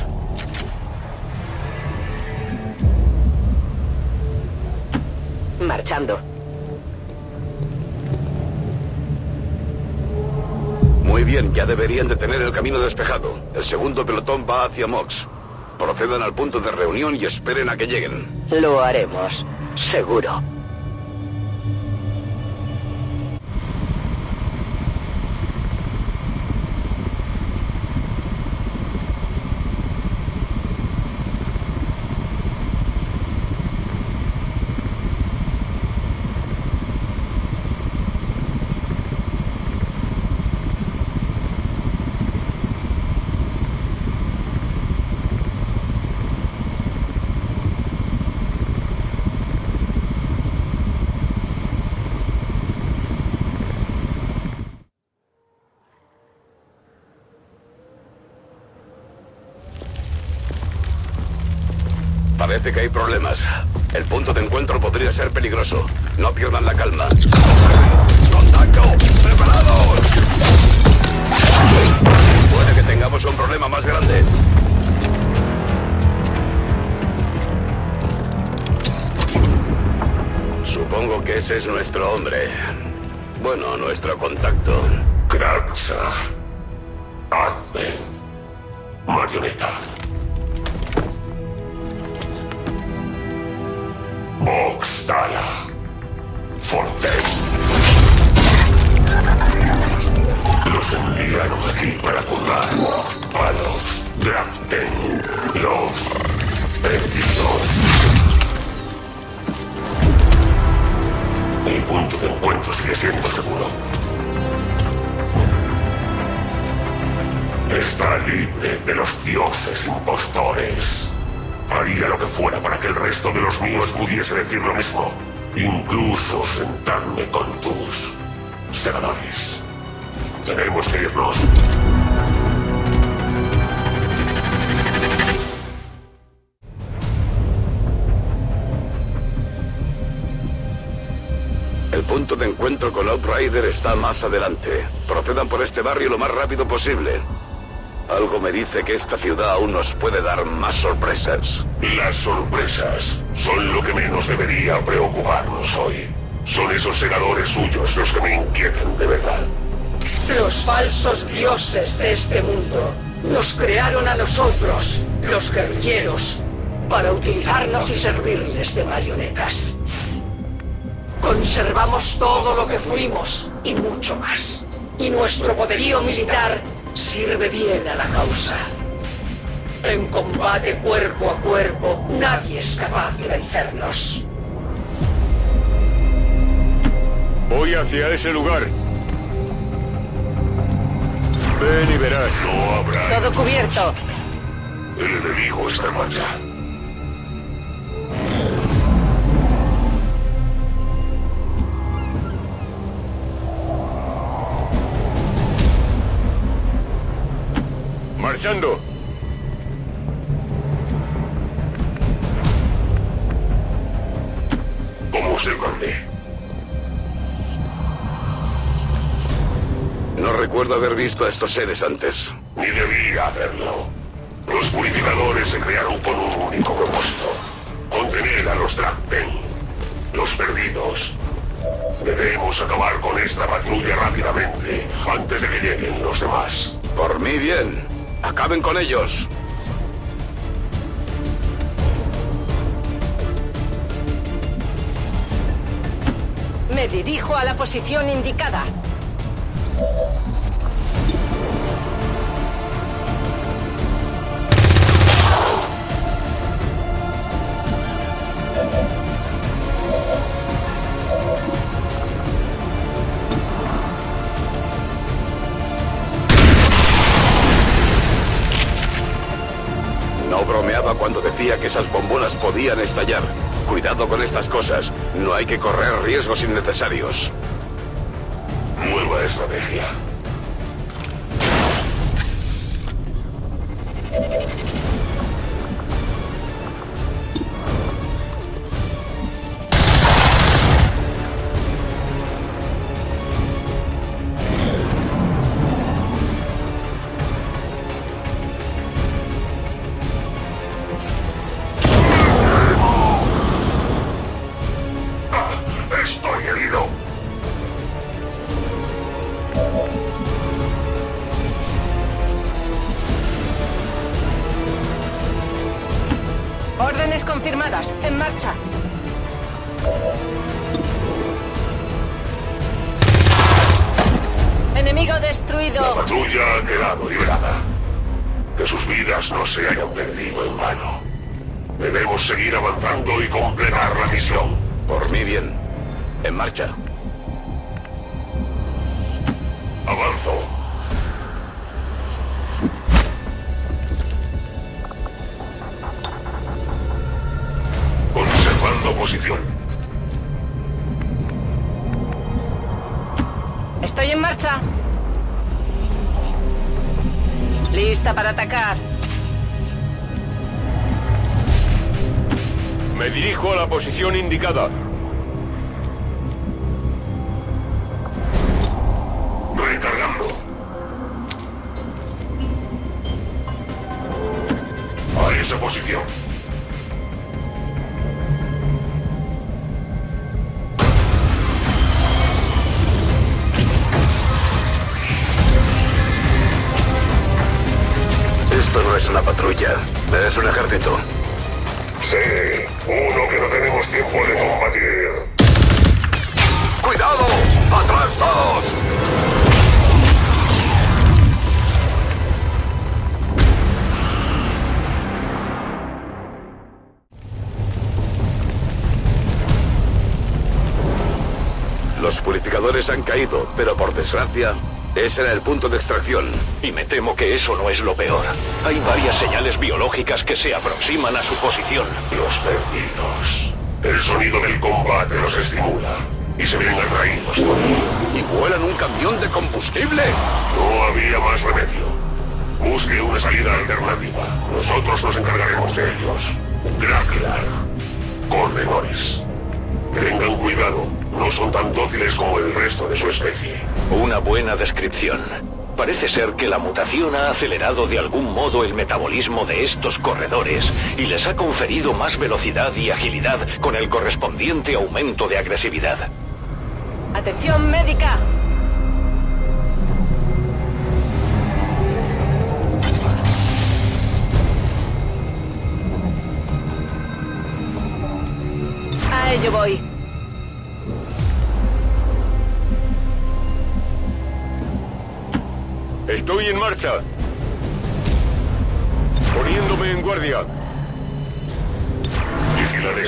Marchando. Muy bien, ya deberían de tener el camino despejado. El segundo pelotón va hacia Mox. Procedan al punto de reunión y esperen a que lleguen. Lo haremos, seguro. Parece que hay problemas. El punto de encuentro podría ser peligroso. No pierdan la calma. ¡Contacto! ¡Preparados! Puede que tengamos un problema más grande. Supongo que ese es nuestro hombre. Bueno, nuestro contacto. Kraxa. Advent. Marioneta. Vox Dala. Fortes. Los enviaron aquí para currar a los Dracten, los perdidos. El punto de encuentro sigue siendo seguro. Está libre de los dioses impostores. Haría lo que fuera para que el resto de los míos pudiese decir lo mismo. Incluso sentarme con tus segadores. Tenemos que irnos. El punto de encuentro con Outrider está más adelante. Procedan por este barrio lo más rápido posible. Algo me dice que esta ciudad aún nos puede dar más sorpresas. Las sorpresas son lo que menos debería preocuparnos hoy. Son esos segadores suyos los que me inquietan de verdad. Los falsos dioses de este mundo nos crearon a nosotros, los guerrilleros, para utilizarnos y servirles de marionetas. Conservamos todo lo que fuimos y mucho más. Y nuestro poderío militar sirve bien a la causa. En combate cuerpo a cuerpo, nadie es capaz de vencernos. Voy hacia ese lugar. Ven y verás. No habrá... Todo cubierto. El enemigo está en marcha. Marchando. ¿Cómo se conde? No recuerdo haber visto a estos seres antes. Ni debía hacerlo. Los purificadores se crearon con un único propósito. Contener a los Dracten, los perdidos. Debemos acabar con esta patrulla rápidamente, antes de que lleguen los demás. Por mí bien. Acaben con ellos. Me dirijo a la posición indicada. decía que esas bombonas podían estallar. Cuidado con estas cosas. No hay que correr riesgos innecesarios. Nueva estrategia. Estoy herido. Órdenes confirmadas. En marcha. Enemigo destruido. La patrulla ha quedado liberada. Que sus vidas no se hayan perdido en vano. Debemos seguir avanzando y completar la misión. Por mí bien. En marcha. Avanzo. Conservando posición. Estoy en marcha. Lista para atacar. Me dirijo a la posición indicada. Recargando. A esa posición. Esto no es una patrulla, es un ejército. Sí, uno que no tenemos tiempo de combatir. ¡Cuidado! ¡Atrás todos! Los purificadores han caído, pero por desgracia, ese era el punto de extracción. Y me temo que eso no es lo peor. Hay varias señales biológicas que se aproximan a su posición. Los perdidos. El sonido del combate los estimula y se ven atraídos por él. ¿Y vuelan un camión de combustible? No había más remedio. Busque una salida alternativa. Nosotros nos encargaremos de ellos. Draklar. Corredores. Tengan cuidado. No son tan dóciles como el resto de su especie. Una buena descripción. Parece ser que la mutación ha acelerado de algún modo el metabolismo de estos corredores y les ha conferido más velocidad y agilidad con el correspondiente aumento de agresividad. ¡Atención médica! A ello voy. Estoy en marcha. Poniéndome en guardia. Vigilaré.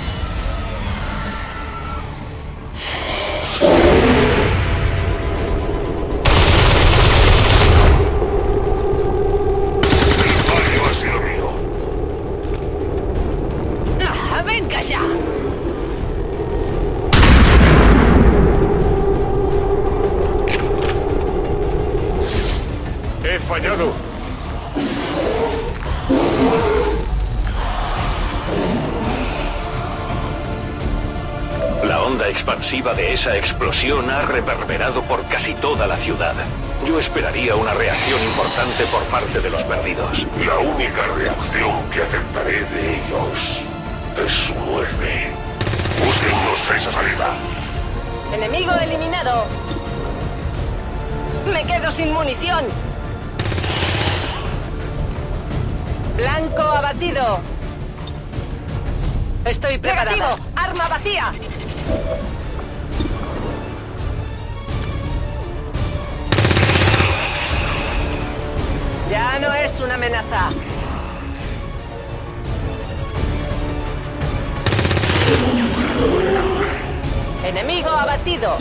El fallo ha sido mío. ¡Ah, venga ya! He fallado. La onda expansiva de esa explosión ha reverberado por casi toda la ciudad. Yo esperaría una reacción importante por parte de los perdidos. La única reacción que aceptaré de ellos es su muerte. Búsquennos esa salida. Enemigo eliminado. Me quedo sin munición. Blanco abatido. Estoy preparado. Negativo. Arma vacía. Ya no es una amenaza. Enemigo abatido.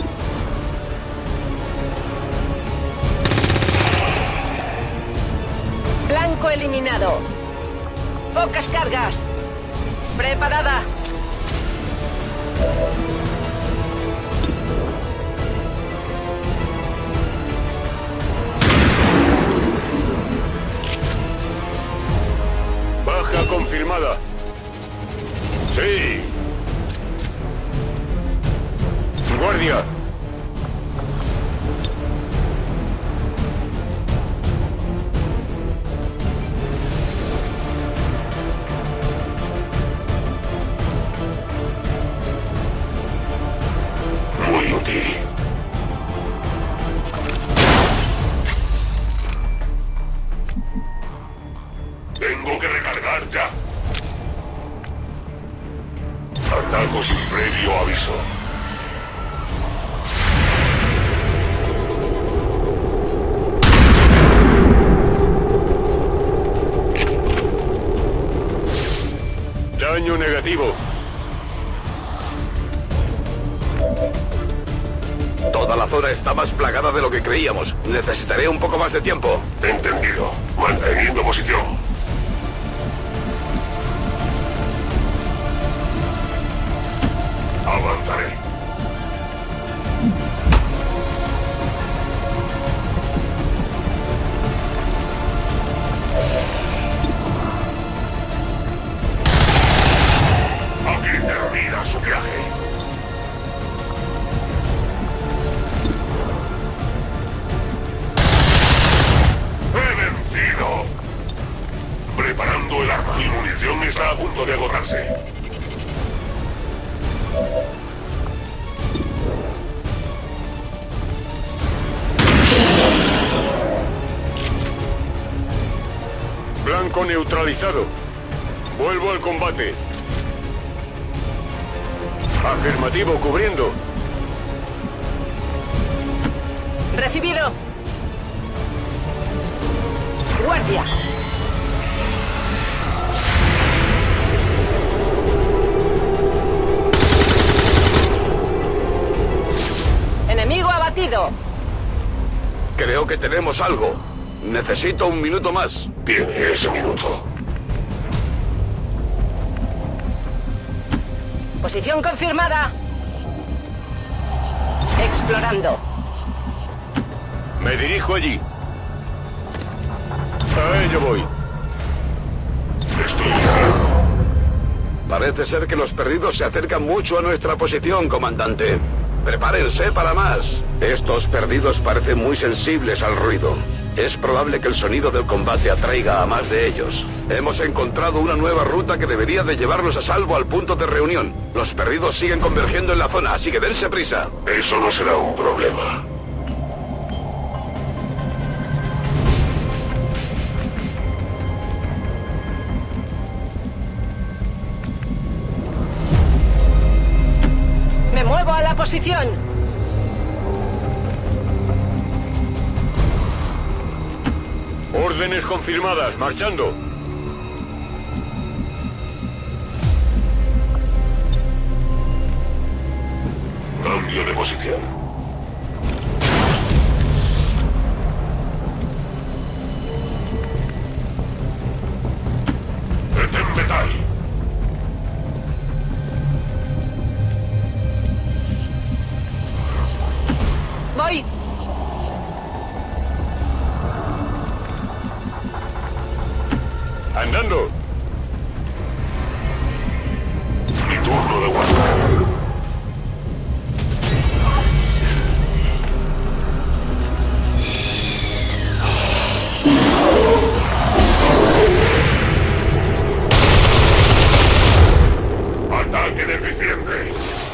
Blanco eliminado. Pocas cargas. Preparada. Baja confirmada. Sí. Guardia. Muy útil. Tengo que recargar ya. Ataco sin previo aviso. Daño negativo. Toda la zona está más plagada de lo que creíamos. Necesitaré un poco más de tiempo. Entendido. Manteniendo posición. Avanzaré. Aquí termina su viaje. ¡He vencido! Preparando el arma. Mi munición está a punto de agotarse. Blanco neutralizado. Vuelvo al combate. Afirmativo, cubriendo. Recibido. Guardia. Enemigo abatido. Creo que tenemos algo. Necesito un minuto más. Tiene ese minuto. Posición confirmada. Explorando. Me dirijo allí. A ello voy. Estoy llegando. Parece ser que los perdidos se acercan mucho a nuestra posición, comandante. Prepárense para más. Estos perdidos parecen muy sensibles al ruido. Es probable que el sonido del combate atraiga a más de ellos. Hemos encontrado una nueva ruta que debería de llevarnos a salvo al punto de reunión. Los perdidos siguen convergiendo en la zona, así que dense prisa. Eso no será un problema. Me muevo a la posición. Órdenes confirmadas, marchando. Cambio de posición. Detén metal. Voy. Andando. Mi turno de guardar. Ataque deficiente.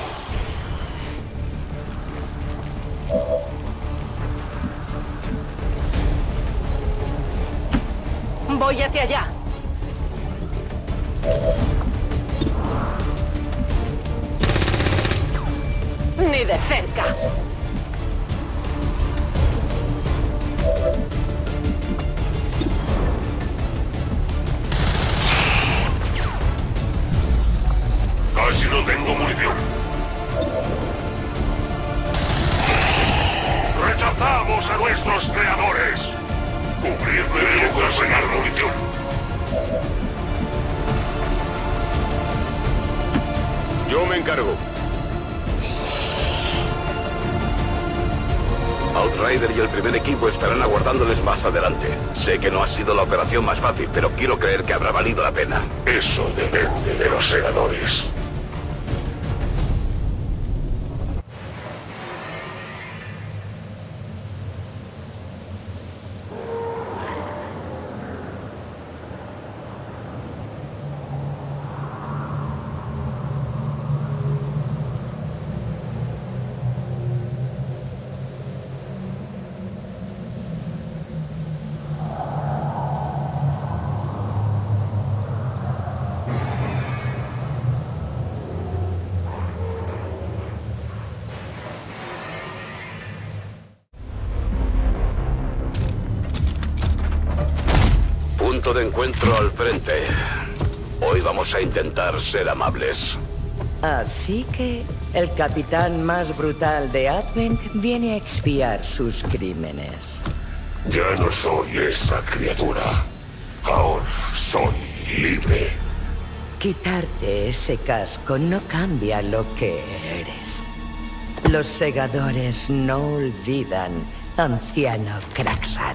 Voy hacia allá. Ni de cerca. Casi no tengo munición. Rechazamos a nuestros creadores. Cubrirme mientras sacar munición. Yo me encargo. Outrider y el primer equipo estarán aguardándoles más adelante. Sé que no ha sido la operación más fácil, pero quiero creer que habrá valido la pena. Eso depende de los segadores. Punto de encuentro al frente. Hoy vamos a intentar ser amables. Así que el capitán más brutal de Advent viene a expiar sus crímenes. Ya no soy esa criatura. Ahora soy libre. Quitarte ese casco no cambia lo que eres. Los segadores no olvidan, anciano Craxad.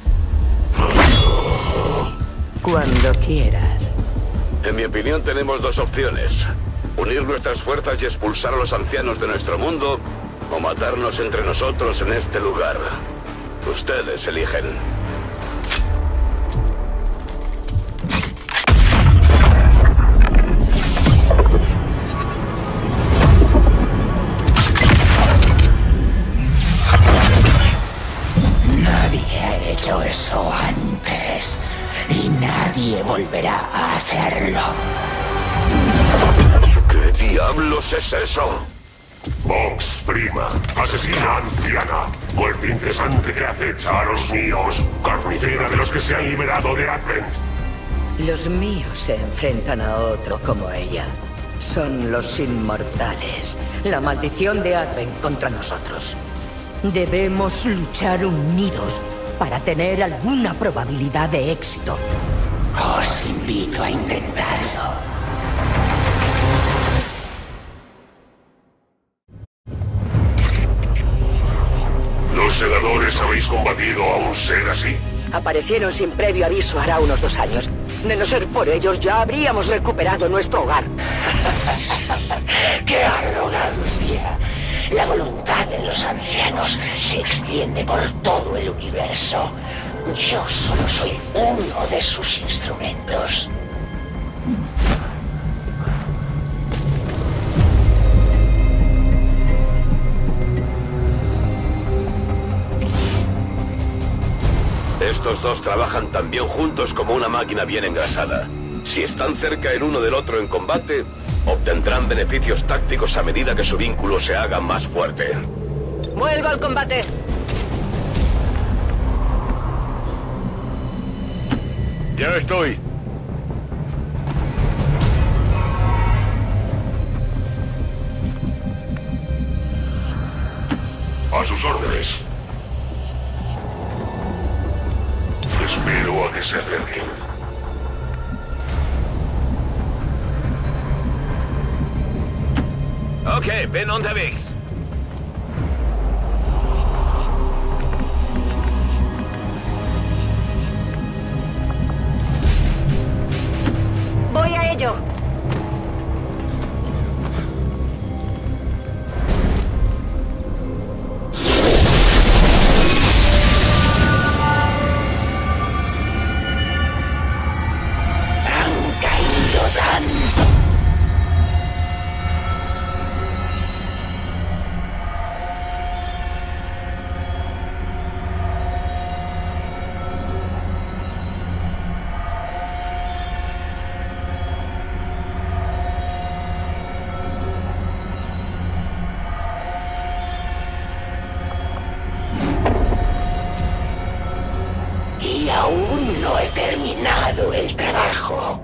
Cuando quieras. En mi opinión tenemos dos opciones. Unir nuestras fuerzas y expulsar a los ancianos de nuestro mundo, o matarnos entre nosotros en este lugar. Ustedes eligen. Nadie ha hecho eso antes. Y nadie volverá a hacerlo. ¿Qué diablos es eso? Vox Prima, asesina anciana, muerte incesante que acecha a los míos, carnicera de los que se han liberado de Advent. Los míos se enfrentan a otro como ella. Son los inmortales, la maldición de Advent contra nosotros. Debemos luchar unidos para tener alguna probabilidad de éxito. Os invito a intentarlo. ¿Los segadores habéis combatido a un ser así? Aparecieron sin previo aviso hará unos dos años. De no ser por ellos, ya habríamos recuperado nuestro hogar. ¡Qué arrogancia! La voluntad de los ancianos se extiende por todo el universo. Yo solo soy uno de sus instrumentos. Estos dos trabajan tan bien juntos como una máquina bien engrasada. Si están cerca el uno del otro en combate, obtendrán beneficios tácticos a medida que su vínculo se haga más fuerte. ¡Vuelvo al combate! Ya estoy. A sus órdenes. Espero a que se acerquen. Ok, bin unterwegs. Voy a ello. Han caído tanto. Y aún no he terminado el trabajo.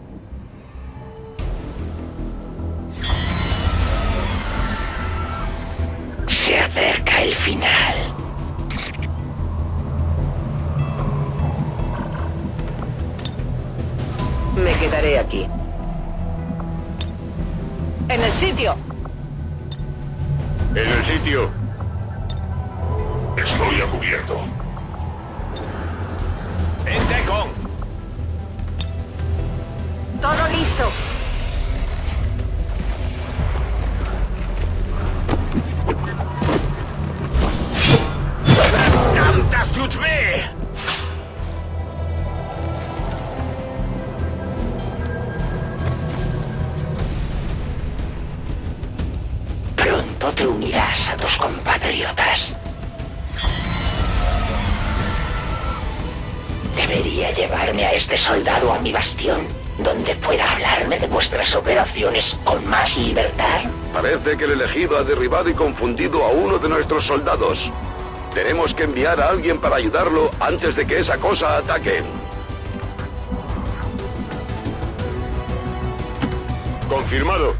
Se acerca el final. Me quedaré aquí. ¡En el sitio! sitio. En el sitio. Estoy a cubierto. En Decon. Todo listo. ¡Canta Sutbe! Pronto te unirás a tus compatriotas. Debería llevarme a este soldado a mi bastión, donde pueda hablarme de vuestras operaciones con más libertad. Parece que el elegido ha derribado y confundido a uno de nuestros soldados. Tenemos que enviar a alguien para ayudarlo antes de que esa cosa ataque. Confirmado.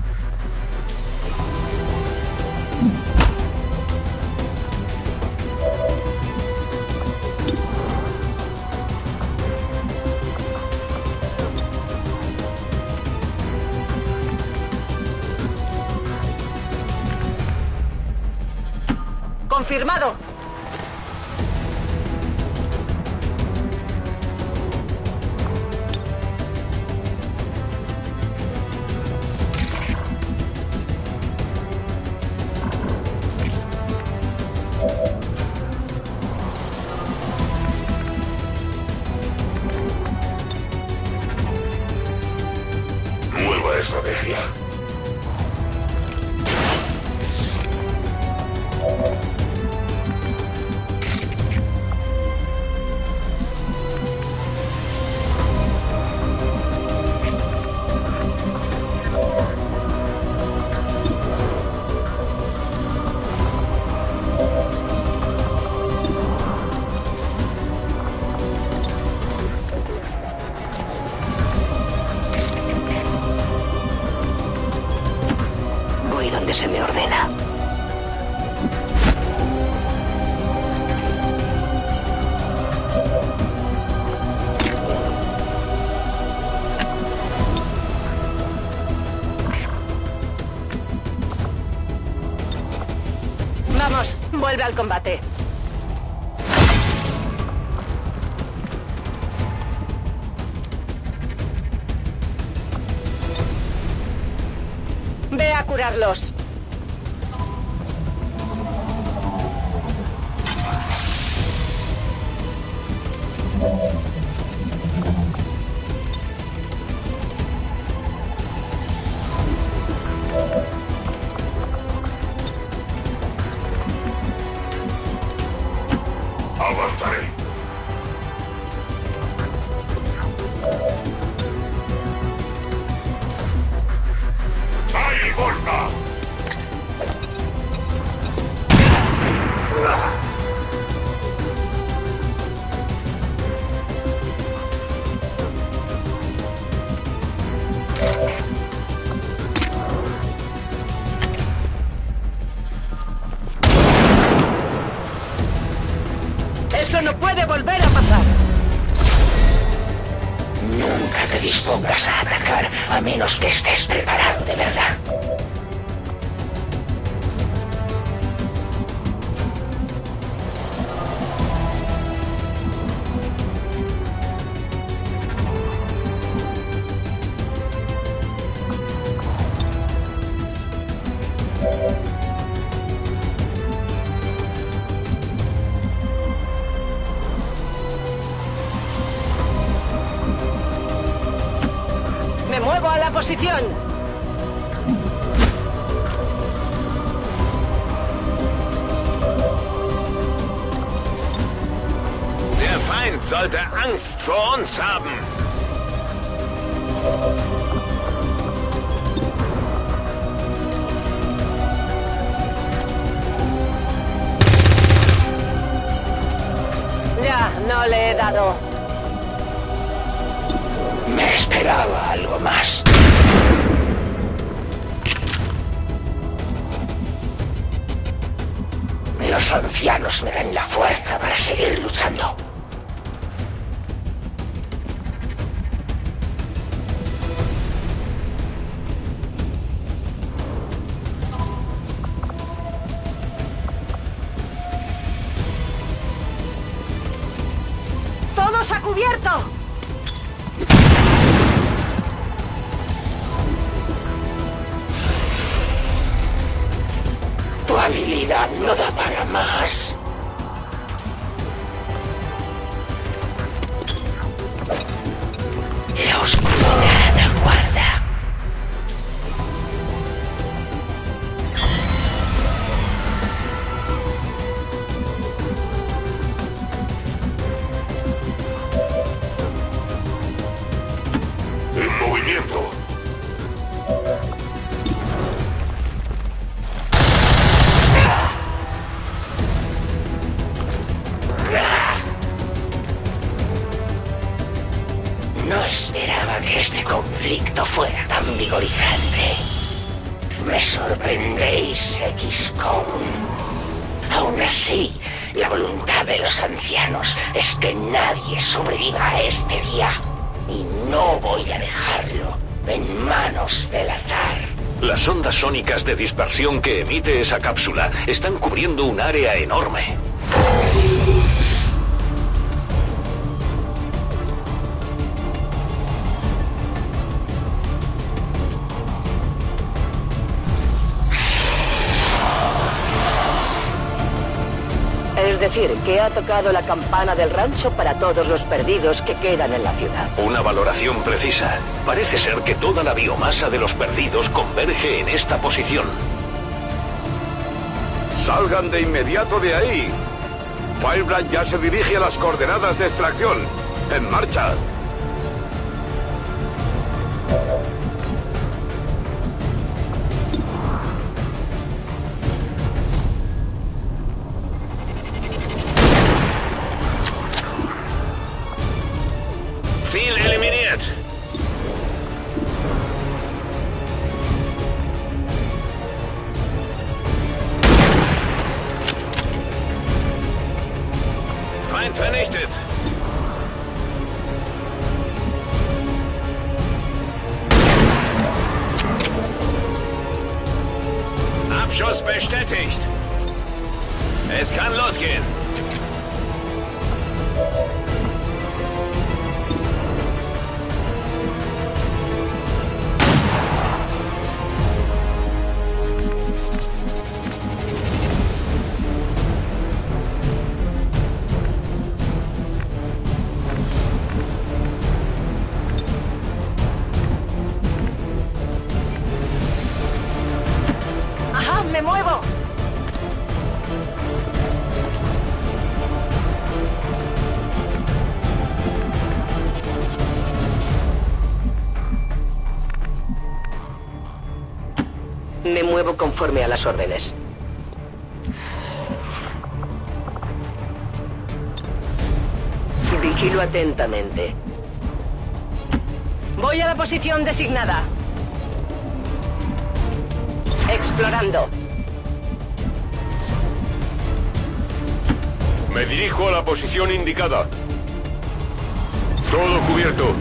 Confirmado. Nueva estrategia. Voy donde se me ordena. Vamos, vuelve al combate. Ve a curarlos. Avanzaré. ¡Ahí, Volta! ¡Eso no puede volver a pasar! Nunca te dispongas a atacar a menos que estés preparado de verdad. ¡Me muevo a la posición! Der Feind sollte Angst vor uns haben. Ya, no le he dado. Me esperaba algo más. Los ancianos me dan la fuerza para seguir luchando. ¡A cubierto! Tu habilidad no da para más. La oscuridad aguarda. En movimiento. No esperaba que este conflicto fuera tan vigorizante. Me sorprendéis, equis com. Aún así, la voluntad de los ancianos es que nadie sobreviva a este día. Y no voy a dejarlo en manos del azar. Las ondas sónicas de dispersión que emite esa cápsula están cubriendo un área enorme. Es decir, que ha tocado la campana del rancho para todos los perdidos que quedan en la ciudad. Una valoración precisa. Parece ser que toda la biomasa de los perdidos converge en esta posición. ¡Salgan de inmediato de ahí! Firebrand ya se dirige a las coordenadas de extracción. ¡En marcha! Ziel eliminiert. Feind vernichtet. Abschuss bestätigt. Es kann losgehen. ¡Ajá, me muevo! Me muevo conforme a las órdenes. Vigilo atentamente. Voy a la posición designada. Explorando. Me dirijo a la posición indicada. Todo cubierto.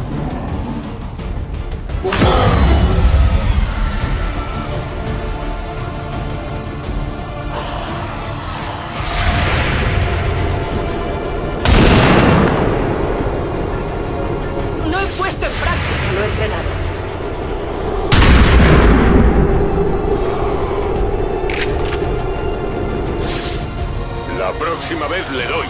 No he puesto en práctica lo entrenado. La próxima vez le doy.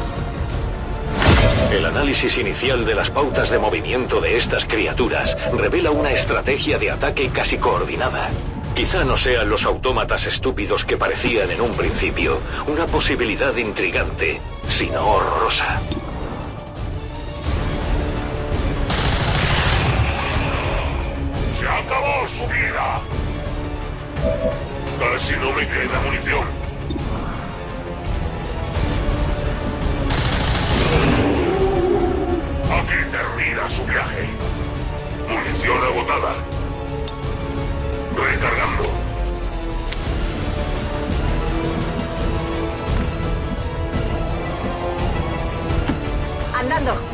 El análisis inicial de las pautas de movimiento de estas criaturas revela una estrategia de ataque casi coordinada. Quizá no sean los autómatas estúpidos que parecían en un principio, una posibilidad intrigante, sino horrorosa. ¡Se acabó su vida! Casi no me queda munición. Aquí termina su viaje. Munición agotada. Recargando. Andando.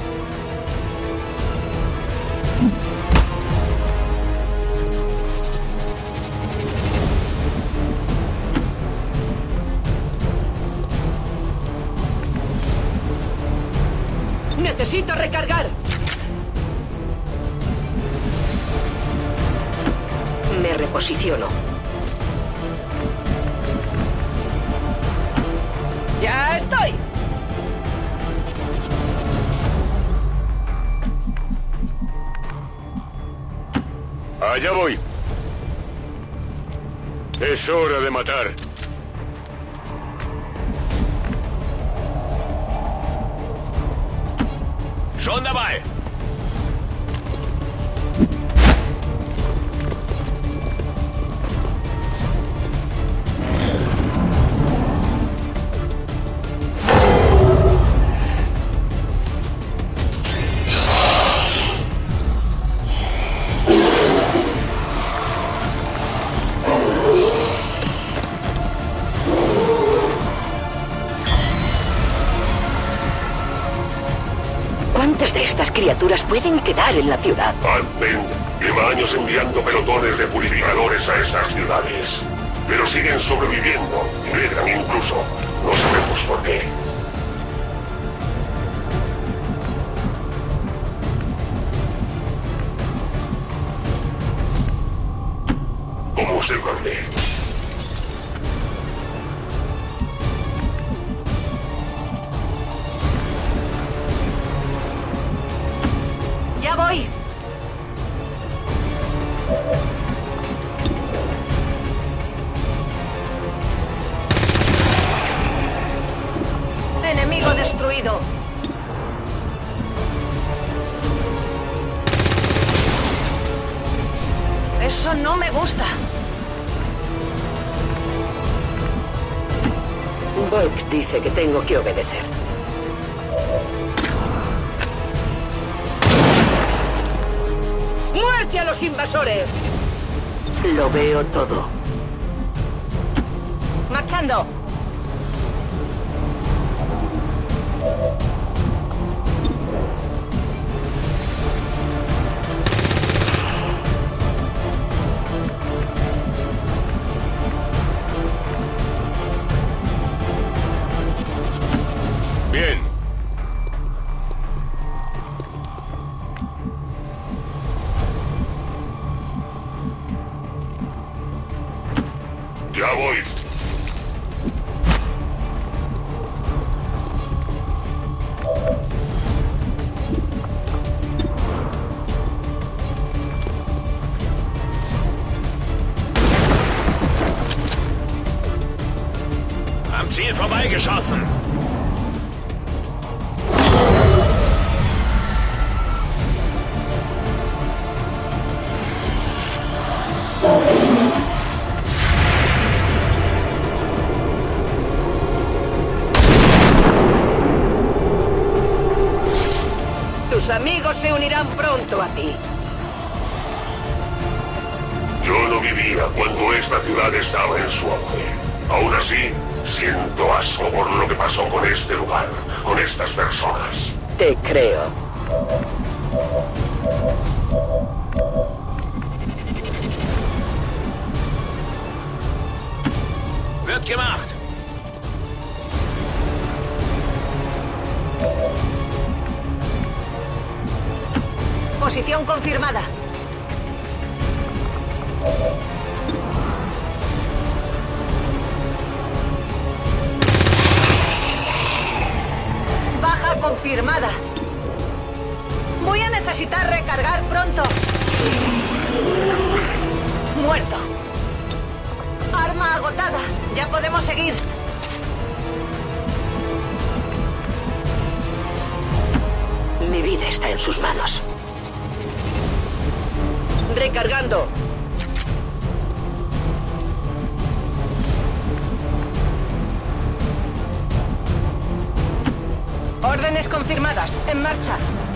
¡Necesito recargar! Me reposiciono. ¡Ya estoy! Allá voy. Es hora de matar. Schon dabei. ¿Cuántas de estas criaturas pueden quedar en la ciudad? Advent lleva años enviando pelotones de purificadores a estas ciudades. Pero siguen sobreviviendo, medran incluso. No sabemos por qué. Como usted mande. ¡Ya voy! Enemigo destruido. Eso no me gusta. Volk dice que tengo que obedecer. ¡Muerte a los invasores! Lo veo todo. ¡Marchando! Bien. Ya voy. Am Ziel vorbeigeschossen. Tus amigos se unirán pronto a ti. Yo no vivía cuando esta ciudad estaba en su auge. Aún así, siento asco por lo que pasó con este lugar, con estas personas. Te creo. Wird gemacht. Posición confirmada. Baja confirmada. Voy a necesitar recargar pronto. Muerto. Arma agotada. Ya podemos seguir. Mi vida está en sus manos. Recargando. Órdenes confirmadas. En marcha.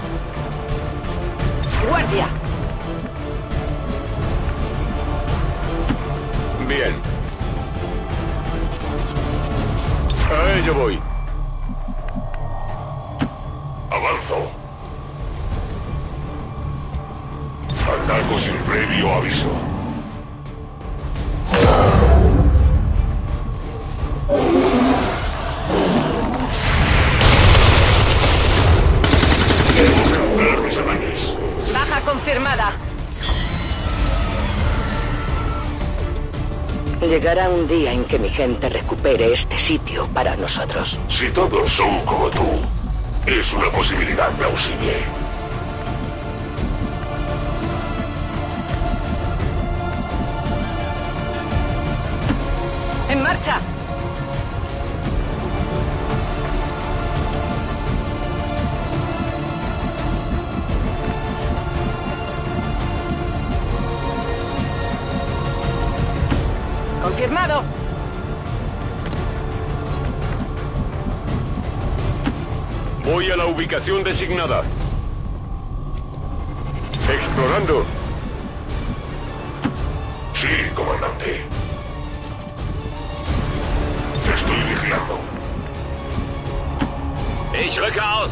Guardia. Bien. A ello voy. Avanzo. Ataco sin previo aviso. Llegará un día en que mi gente recupere este sitio para nosotros. Si todos son como tú, es una posibilidad plausible. ¡En marcha! ¡Confirmado! Voy a la ubicación designada. Explorando. Sí, comandante. Estoy vigilando. Ich rücke aus.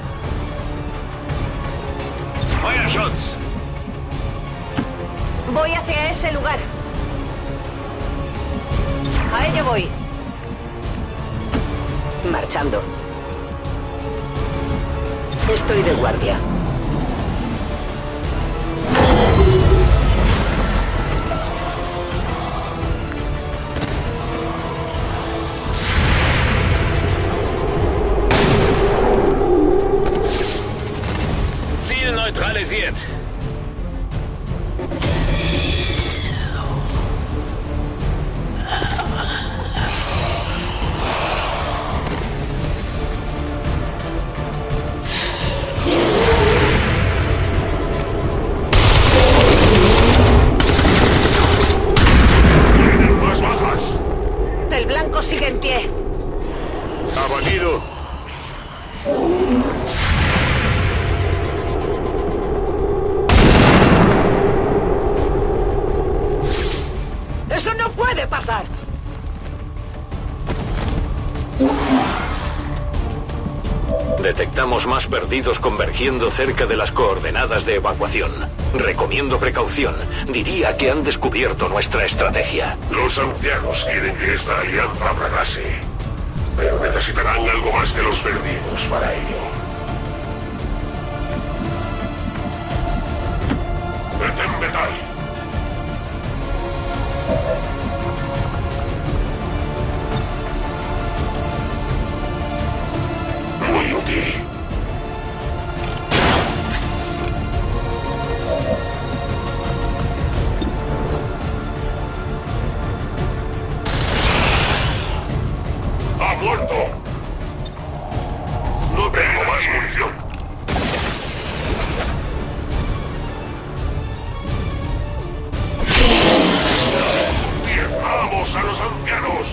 Feuerschutz. Voy hacia ese lugar. A ello voy. Marchando. Estoy de guardia. Ziel neutralisiert. Sigue en pie. Abatido. ¡Eso no puede pasar! Detectamos más perdidos convergiendo cerca de las coordenadas de evacuación. Recomiendo precaución. Diría que han descubierto nuestra estrategia. Los ancianos quieren que esta alianza fracase, pero necesitarán algo más que los perdidos para ello. ¡Meten metal! Muy útil. ¡Ha muerto! No tengo más munición. ¡Diezmamos a los ancianos!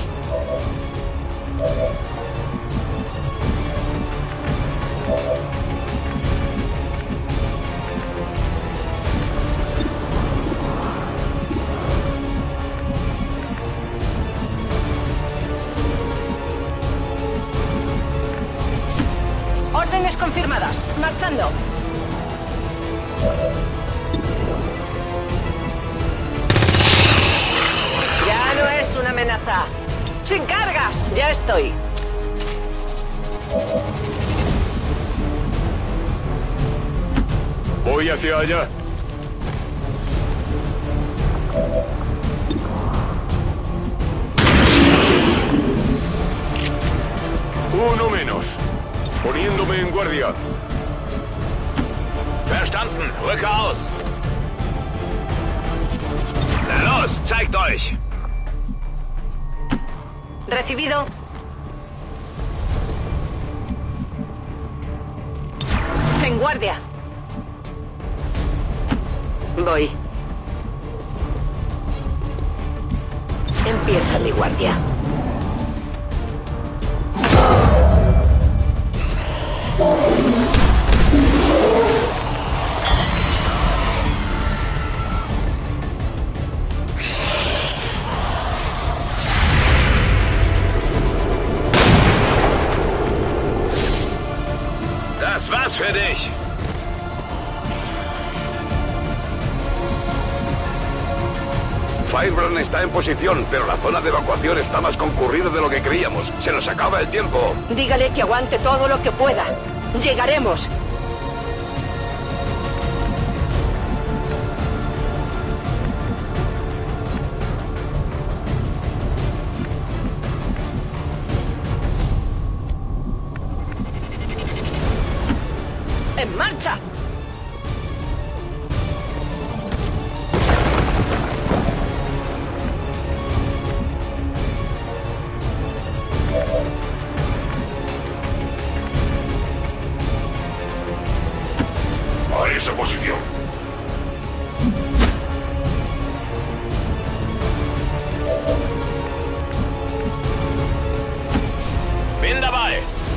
Órdenes confirmadas. Marchando. Ya no es una amenaza. ¡Sin cargas! Ya estoy. Voy hacia allá. Uno menos. Poniéndome en guardia. Verstanden. Rücke aus. Na los, zeigt euch. Recibido. En guardia. Voy. Empieza mi guardia. Das war's für dich. Firebrand está en posición, pero la zona de evacuación está más concurrida de lo que creíamos. Se nos acaba el tiempo. Dígale que aguante todo lo que pueda. Llegaremos. ¡En marcha! A esa posición. Bin dabei.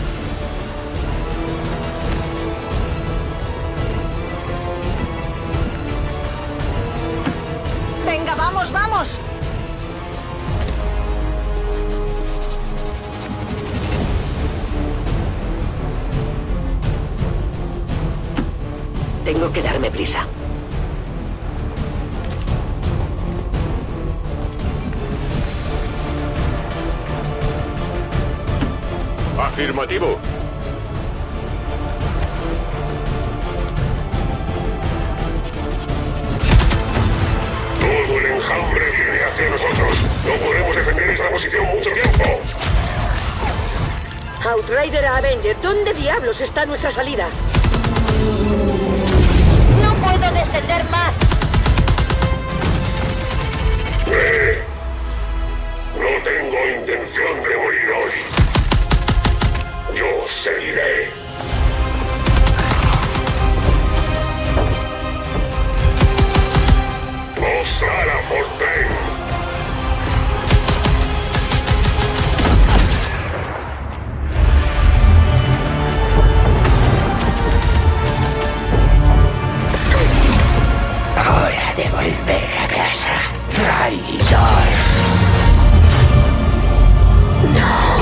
¡Venga, vamos, vamos! Tengo que darme prisa. Afirmativo. Todo el enjambre viene hacia nosotros. No podemos defender esta posición mucho tiempo. Outrider a Avenger, ¿dónde diablos está nuestra salida? ¡No puedo descender más! Eh, no tengo intención de morir hoy. Yo seguiré. Osara Forten. Hora de volver a casa, traidor. No.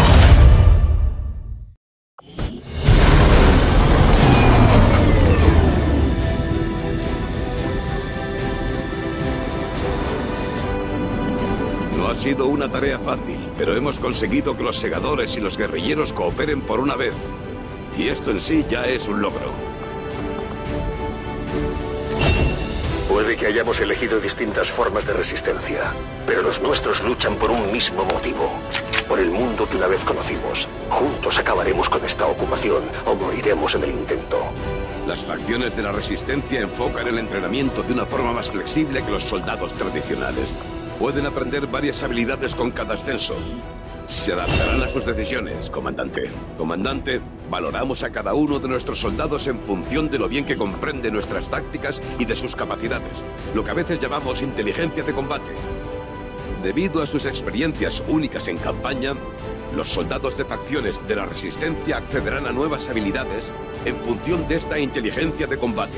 No ha sido una tarea fácil, pero hemos conseguido que los segadores y los guerrilleros cooperen por una vez. Y esto en sí ya es un logro. Puede que hayamos elegido distintas formas de resistencia, pero los nuestros luchan por un mismo motivo. Por el mundo que una vez conocimos. Juntos acabaremos con esta ocupación o moriremos en el intento. Las facciones de la Resistencia enfocan el entrenamiento de una forma más flexible que los soldados tradicionales. Pueden aprender varias habilidades con cada ascenso. Se adaptarán a sus decisiones, comandante. Comandante, valoramos a cada uno de nuestros soldados en función de lo bien que comprende nuestras tácticas y de sus capacidades, lo que a veces llamamos inteligencia de combate. Debido a sus experiencias únicas en campaña, los soldados de facciones de la Resistencia accederán a nuevas habilidades en función de esta inteligencia de combate.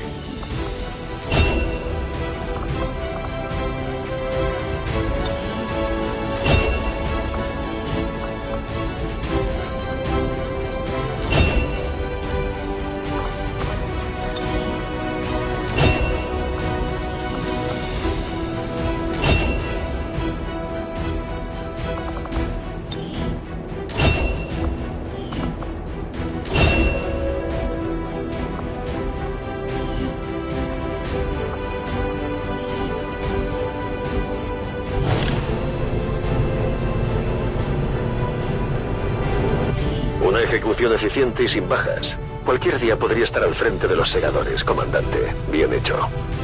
Una ejecución eficiente y sin bajas. Cualquier día podría estar al frente de los segadores, comandante. Bien hecho.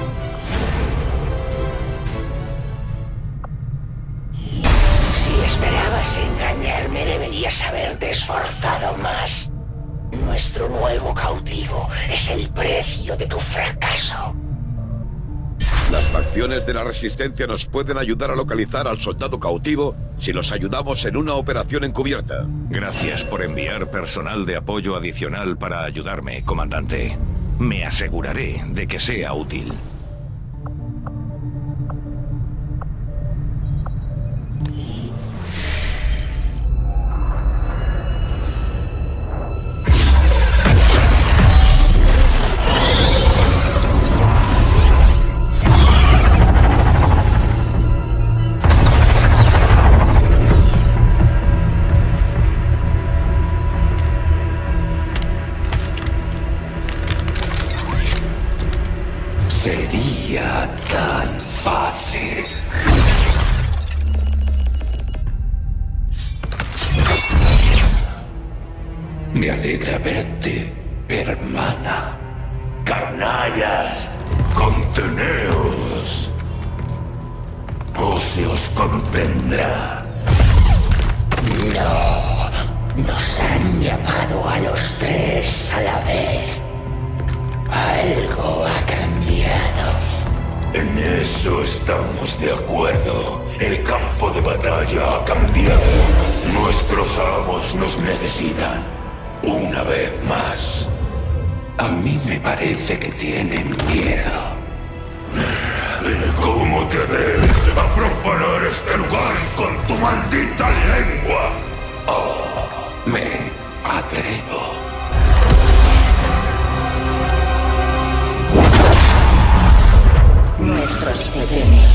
Si esperabas engañarme, deberías haberte esforzado más. Nuestro nuevo cautivo es el precio de tu fracaso. Las facciones de la Resistencia nos pueden ayudar a localizar al soldado cautivo si los ayudamos en una operación encubierta. Gracias por enviar personal de apoyo adicional para ayudarme, comandante. Me aseguraré de que sea útil. Sería tan fácil. Me alegra verte, hermana. Canallas, conteneos. O se os contendrá. No, nos han llamado a los tres a la vez. Algo ha cambiado. En eso estamos de acuerdo. El campo de batalla ha cambiado. Nuestros amos nos necesitan. Una vez más. A mí me parece que tienen miedo. ¿Cómo te atreves a profanar este lugar con tu maldita lengua? Oh, me atrevo. Nuestros pequeños.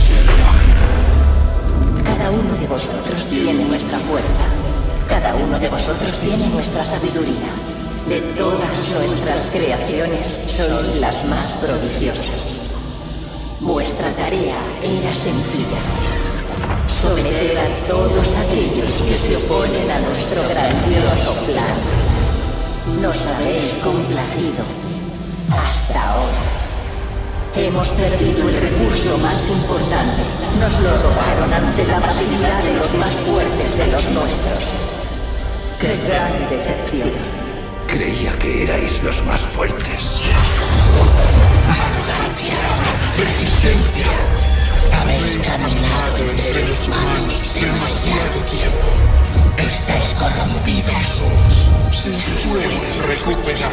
Cada uno de vosotros tiene nuestra fuerza. Cada uno de vosotros tiene nuestra sabiduría. De todas nuestras creaciones, sois las más prodigiosas. Vuestra tarea era sencilla. Someter a todos aquellos que se oponen a nuestro grandioso plan. Nos habéis complacido. Hasta ahora. Hemos perdido el recurso más importante. Nos lo robaron ante la pasividad de los más fuertes de los nuestros. ¡Qué gran decepción! Creía que erais los más fuertes. Arrogancia, resistencia. Habéis caminado entre mis manos demasiado tiempo. Estáis corrompidos. Se puede recuperar.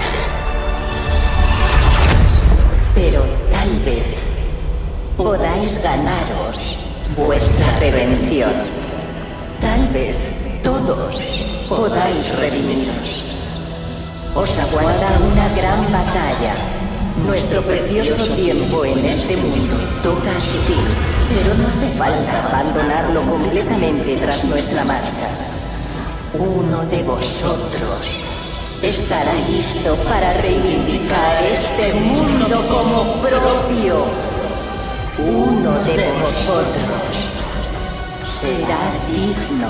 Pero tal vez podáis ganaros vuestra redención. Tal vez todos podáis redimiros. Os aguarda una gran batalla. Nuestro precioso tiempo en este mundo toca a su fin, pero no hace falta abandonarlo completamente tras nuestra marcha. Uno de vosotros estará listo para reivindicar este mundo como propio. Uno de vosotros será digno.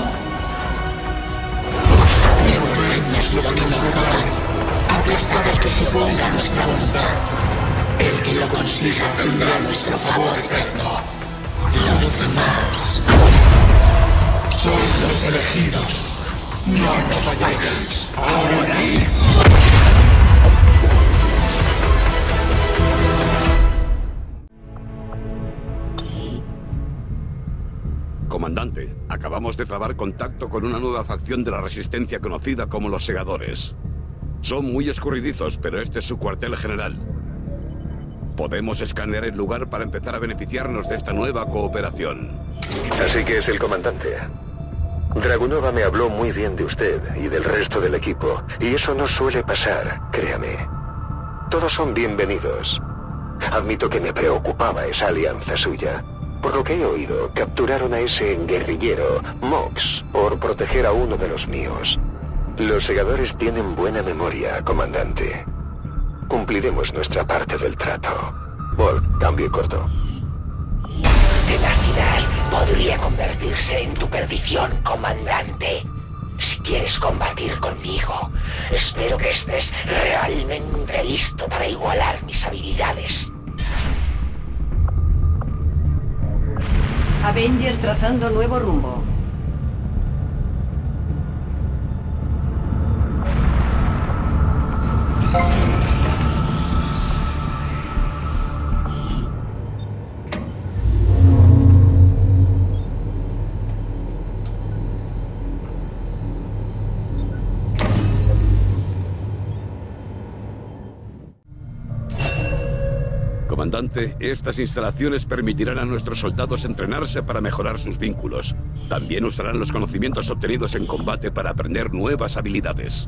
Neuraleñas lo camino a robar. Aplastar al que se oponga a nuestra voluntad. El que lo consiga tendrá nuestro favor eterno. Los demás sois los elegidos. No nos vayáis ahora mismo. Comandante, acabamos de trabar contacto con una nueva facción de la Resistencia conocida como los Segadores. Son muy escurridizos, pero este es su cuartel general. Podemos escanear el lugar para empezar a beneficiarnos de esta nueva cooperación. Así que es el comandante. Dragunova me habló muy bien de usted y del resto del equipo, y eso no suele pasar, créame. Todos son bienvenidos. Admito que me preocupaba esa alianza suya. Por lo que he oído, capturaron a ese guerrillero, Mox, por proteger a uno de los míos. Los segadores tienen buena memoria, comandante. Cumpliremos nuestra parte del trato. Bolt, cambio y corto. Tenacidad podría convertirse en tu perdición, comandante. Si quieres combatir conmigo, espero que estés realmente listo para igualar mis habilidades. Avenger trazando nuevo rumbo. Comandante, estas instalaciones permitirán a nuestros soldados entrenarse para mejorar sus vínculos. También usarán los conocimientos obtenidos en combate para aprender nuevas habilidades.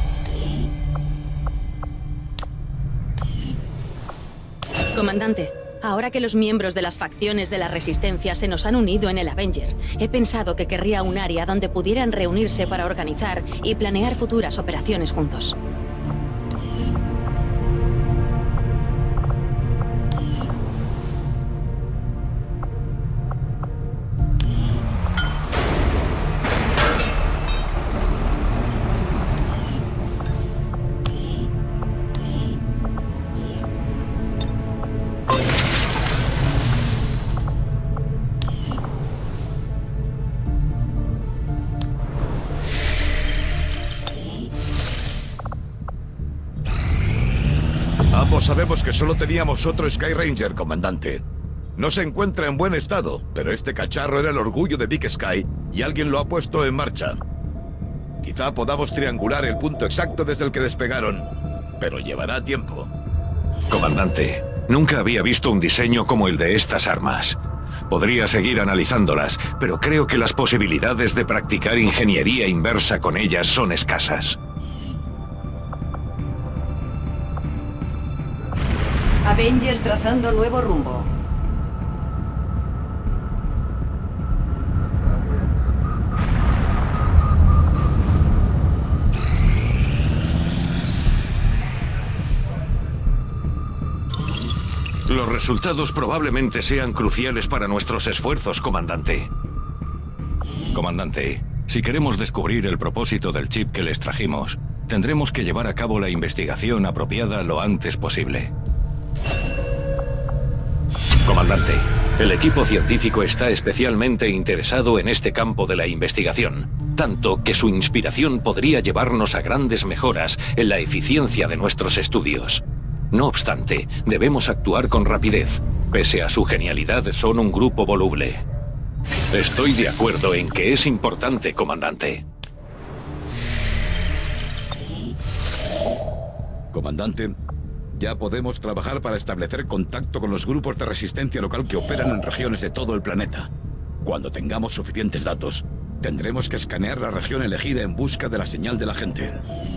Comandante, Ahora que los miembros de las facciones de la Resistencia se nos han unido en el Avenger, he pensado que querría un área donde pudieran reunirse para organizar y planear futuras operaciones juntos. Ambos sabemos que solo teníamos otro Sky Ranger, comandante. No se encuentra en buen estado, pero este cacharro era el orgullo de Big Sky y alguien lo ha puesto en marcha. Quizá podamos triangular el punto exacto desde el que despegaron, pero llevará tiempo. Comandante, nunca había visto un diseño como el de estas armas. Podría seguir analizándolas, pero creo que las posibilidades de practicar ingeniería inversa con ellas son escasas. Avenger trazando nuevo rumbo. Los resultados probablemente sean cruciales para nuestros esfuerzos, comandante. Comandante, si queremos descubrir el propósito del chip que les trajimos, tendremos que llevar a cabo la investigación apropiada lo antes posible. Comandante, el equipo científico está especialmente interesado en este campo de la investigación, tanto que su inspiración podría llevarnos a grandes mejoras en la eficiencia de nuestros estudios. No obstante, debemos actuar con rapidez. Pese a su genialidad, son un grupo voluble. Estoy de acuerdo en que es importante, comandante. Comandante, ya podemos trabajar para establecer contacto con los grupos de resistencia local que operan en regiones de todo el planeta. Cuando tengamos suficientes datos, tendremos que escanear la región elegida en busca de la señal de la gente.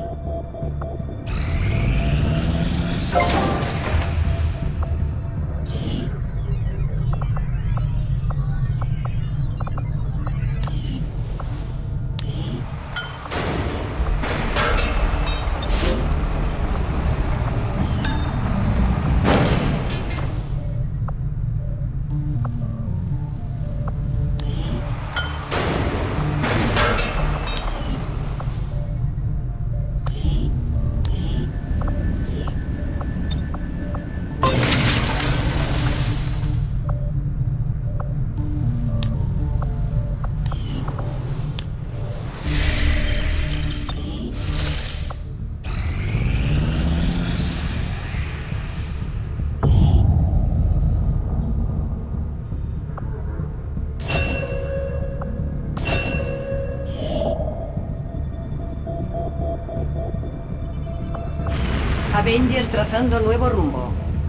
Avenger trazando nuevo rumbo.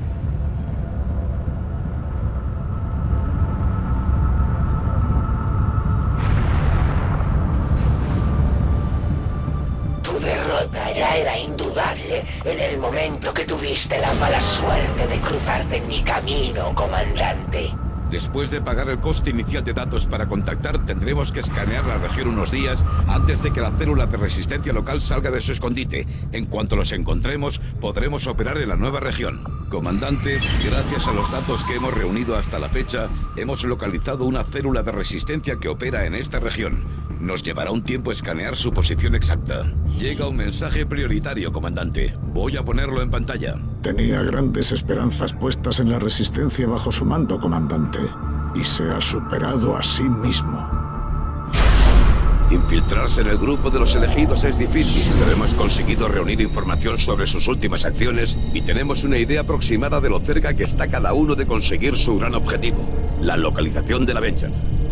Tu derrota ya era indudable en el momento que tuviste la mala suerte de cruzarte en mi camino, comandante. Después de pagar el coste inicial de datos para contactar, tendremos que escanear la región unos días antes de que la célula de resistencia local salga de su escondite. En cuanto los encontremos, podremos operar en la nueva región. Comandante, gracias a los datos que hemos reunido hasta la fecha, hemos localizado una célula de resistencia que opera en esta región. Nos llevará un tiempo escanear su posición exacta. Llega un mensaje prioritario, comandante. Voy a ponerlo en pantalla. Tenía grandes esperanzas puestas en la resistencia bajo su mando, comandante. Y se ha superado a sí mismo. Infiltrarse en el grupo de los elegidos es difícil, pero hemos conseguido reunir información sobre sus últimas acciones y tenemos una idea aproximada de lo cerca que está cada uno de conseguir su gran objetivo, la localización de la Avenger.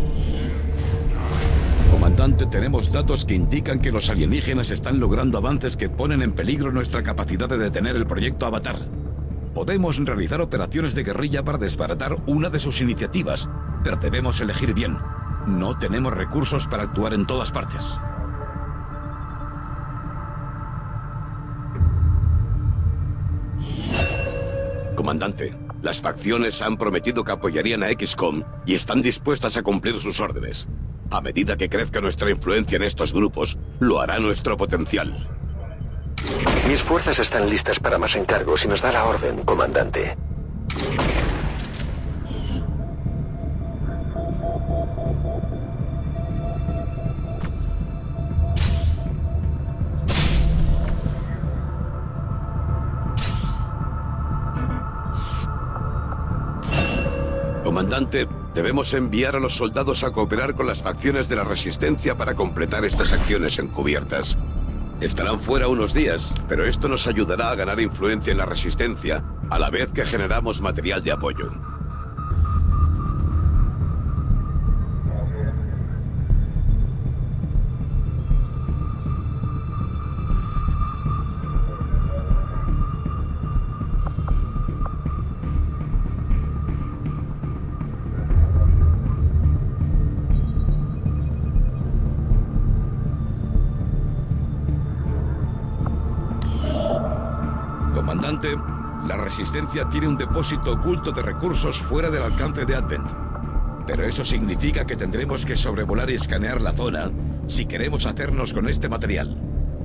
Comandante, tenemos datos que indican que los alienígenas están logrando avances que ponen en peligro nuestra capacidad de detener el proyecto Avatar. Podemos realizar operaciones de guerrilla para desbaratar una de sus iniciativas, pero debemos elegir bien. No tenemos recursos para actuar en todas partes. Comandante, Las facciones han prometido que apoyarían a X COM y están dispuestas a cumplir sus órdenes. A medida que crezca nuestra influencia en estos grupos, lo hará nuestro potencial. Mis fuerzas están listas para más encargos y nos da la orden, comandante. Comandante, debemos enviar a los soldados a cooperar con las facciones de la Resistencia para completar estas acciones encubiertas. Estarán fuera unos días, pero esto nos ayudará a ganar influencia en la Resistencia, a la vez que generamos material de apoyo. Comandante, la Resistencia tiene un depósito oculto de recursos fuera del alcance de Advent. Pero eso significa que tendremos que sobrevolar y escanear la zona si queremos hacernos con este material.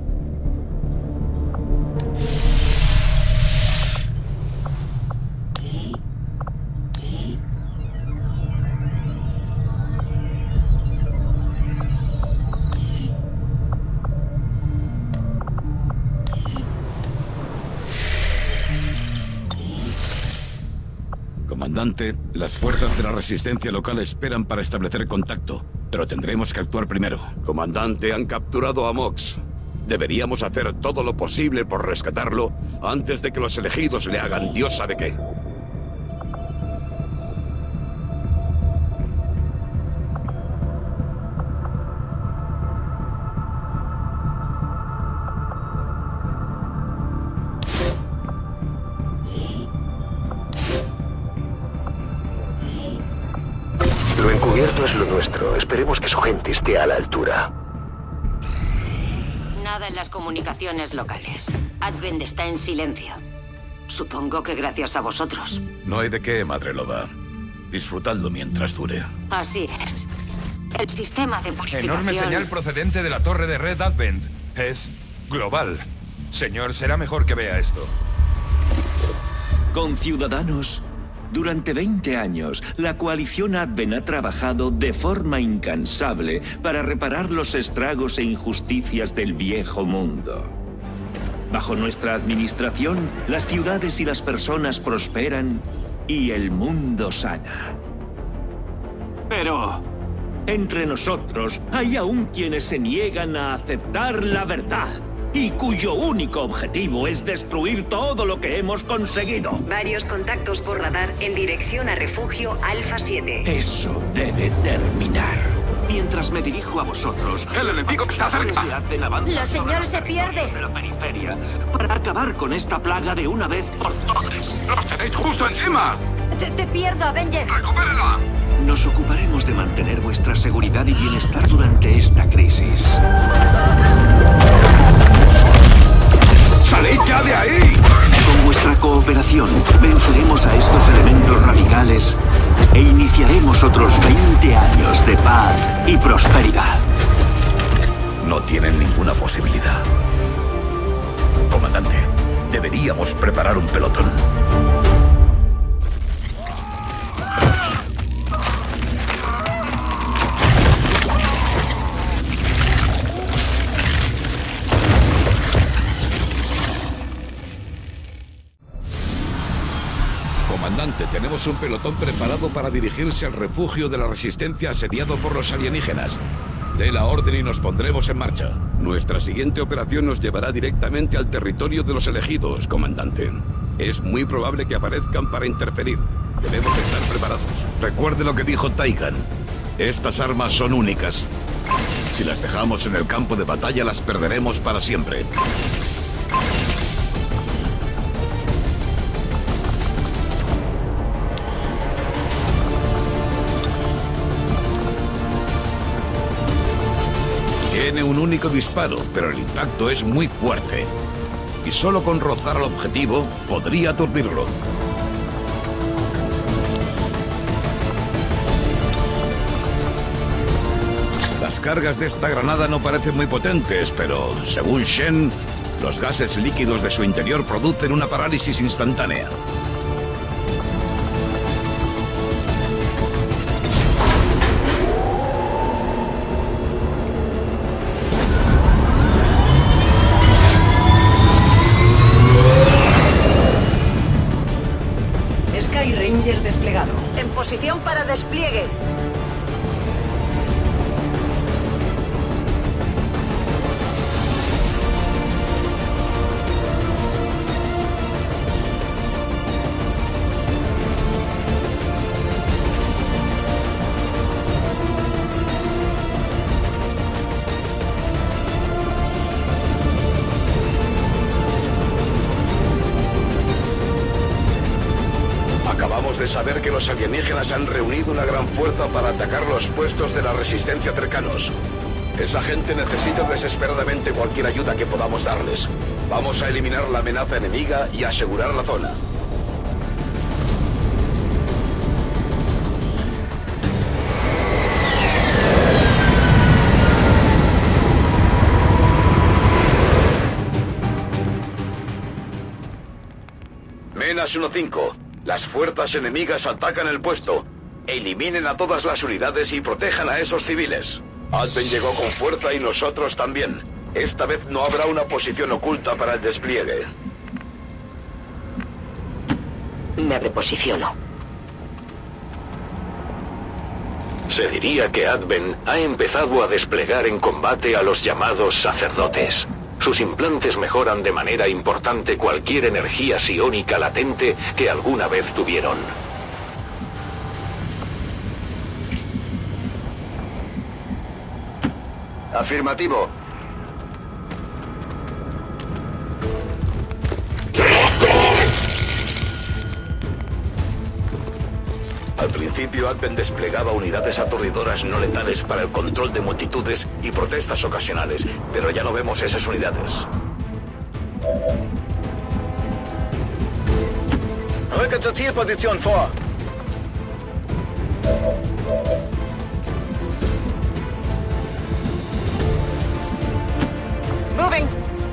Comandante, las fuerzas de la Resistencia local esperan para establecer contacto, pero tendremos que actuar primero. Comandante, han capturado a Mox. Deberíamos hacer todo lo posible por rescatarlo antes de que los elegidos le hagan Dios sabe qué. Lo encubierto es lo nuestro. Esperemos que su gente esté a la altura. Nada en las comunicaciones locales. Advent está en silencio. Supongo que gracias a vosotros. No hay de qué, Madre Loba. Disfrutadlo mientras dure. Así es. El sistema de purificación... Enorme señal procedente de la torre de Red Advent. Es global. Señor, será mejor que vea esto. Conciudadanos, durante veinte años, la coalición Advent ha trabajado de forma incansable para reparar los estragos e injusticias del viejo mundo. Bajo nuestra administración, las ciudades y las personas prosperan y el mundo sana. Pero entre nosotros hay aún quienes se niegan a aceptar la verdad y cuyo único objetivo es destruir todo lo que hemos conseguido. Varios contactos por radar en dirección a refugio Alfa siete. Eso debe terminar. Mientras me dirijo a vosotros, el enemigo que está cerca. La señal se pierde. De la periferia para acabar con esta plaga de una vez por todas. ¡Los tenéis justo encima! Te, te pierdo, Avenger. ¡Recupérala! Nos ocuparemos de mantener vuestra seguridad y bienestar durante esta crisis. ¡Salid ya de ahí! Con vuestra cooperación, venceremos a estos elementos radicales e iniciaremos otros veinte años de paz y prosperidad. No tienen ninguna posibilidad. Comandante, deberíamos preparar un pelotón. Comandante, tenemos un pelotón preparado para dirigirse al refugio de la Resistencia asediado por los alienígenas. Dé la orden y nos pondremos en marcha. Nuestra siguiente operación nos llevará directamente al territorio de los elegidos, comandante. Es muy probable que aparezcan para interferir. Debemos estar preparados. Recuerde lo que dijo Taikan. Estas armas son únicas. Si las dejamos en el campo de batalla, las perderemos para siempre. Tiene un único disparo, pero el impacto es muy fuerte. Y solo con rozar al objetivo podría aturdirlo. Las cargas de esta granada no parecen muy potentes, pero según Shen, los gases líquidos de su interior producen una parálisis instantánea. Sky Ranger desplegado. En posición para despliegue. Acabamos de saber que los alienígenas han reunido una gran fuerza para atacar los puestos de la resistencia cercanos. Esa gente necesita desesperadamente cualquier ayuda que podamos darles. Vamos a eliminar la amenaza enemiga y asegurar la zona. Menas uno cinco. Las fuerzas enemigas atacan el puesto. Eliminen a todas las unidades y protejan a esos civiles. Advent llegó con fuerza y nosotros también. Esta vez no habrá una posición oculta para el despliegue. Me reposiciono. Se diría que Advent ha empezado a desplegar en combate a los llamados sacerdotes. Sus implantes mejoran de manera importante cualquier energía psiónica latente que alguna vez tuvieron. Afirmativo. Al principio, Advent desplegaba unidades aturdidoras no letales para el control de multitudes y protestas ocasionales, pero ya no vemos esas unidades. Rücke zur Zielposition vor. Moving.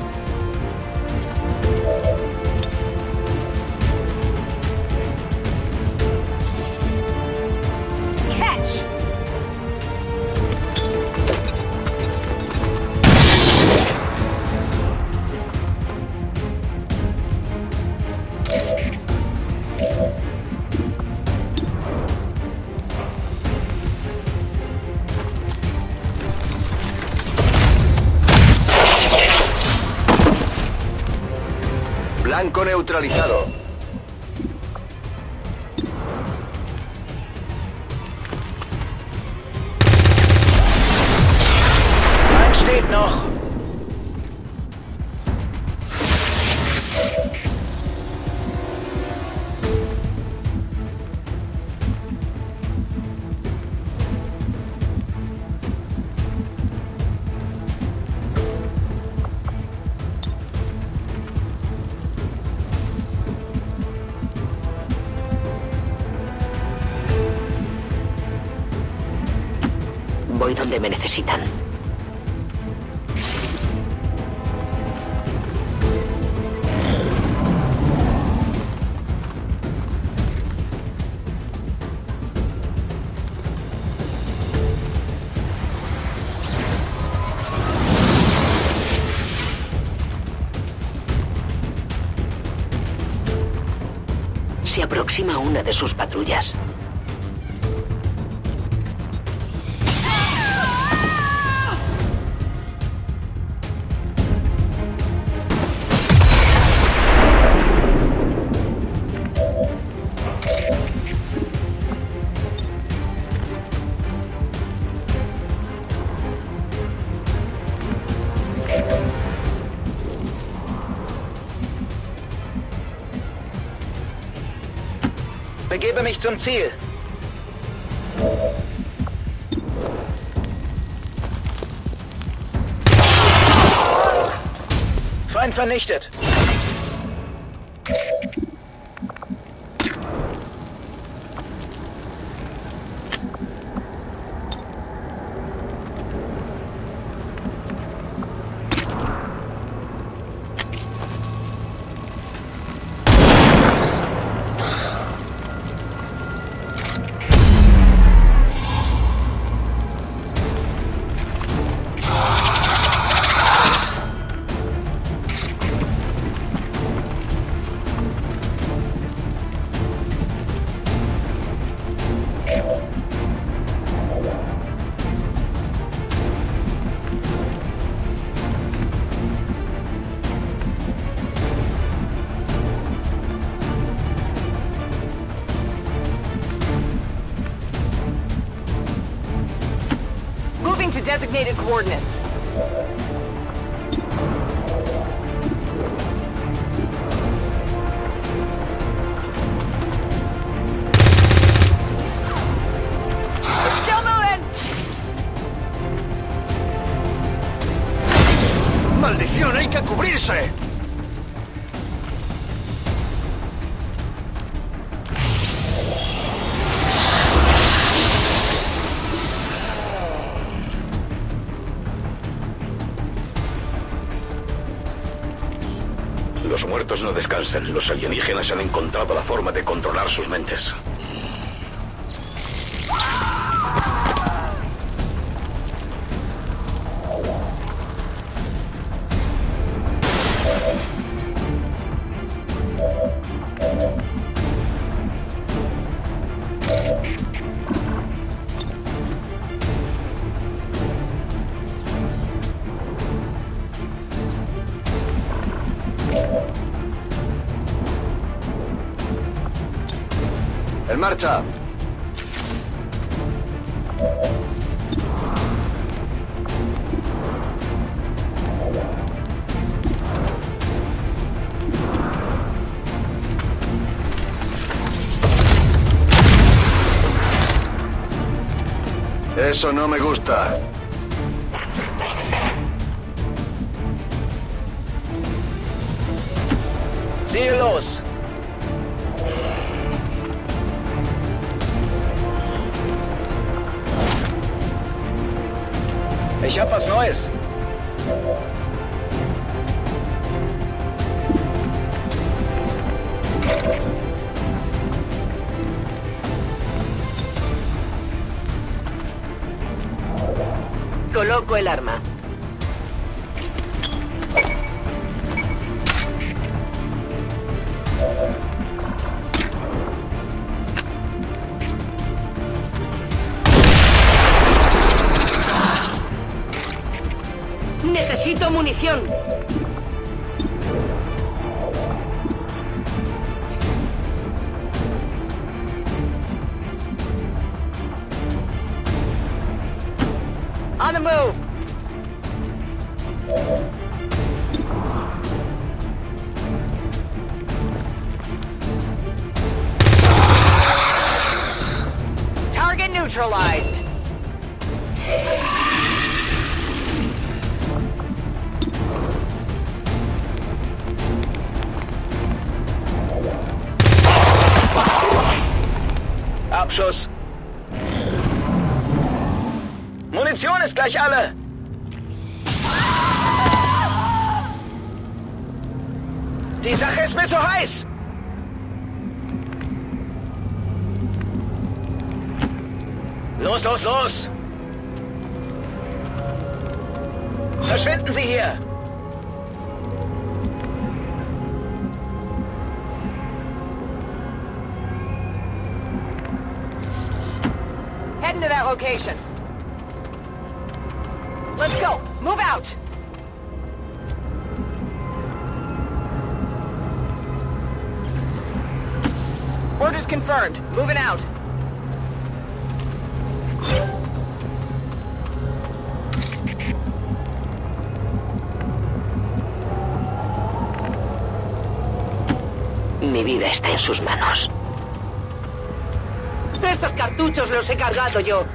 Blanco neutralizado. Eins steht noch. Voy donde me necesitan. Se aproxima una de sus patrullas. Begebe mich zum Ziel. Feind vernichtet. Moving to designated coordinates. Still moving! ¡Maldición! ¡Hay que cubrirse! Los muertos no descansan. Los alienígenas han encontrado la forma de controlar sus mentes. ¡En marcha! Eso no me gusta. Síguelos. Ich hab was Neues. Coloco el arma. Necesito munición. On the move! Target neutralized. Abschuss. Munition ist gleich alle. Die Sache ist mir zu heiß. Los, los, los. Verschwinden Sie hier. Heading to that location. Let's go! Move out! Orders confirmed. Moving out. Mi vida está en sus manos. Estos cartuchos los he cargado yo.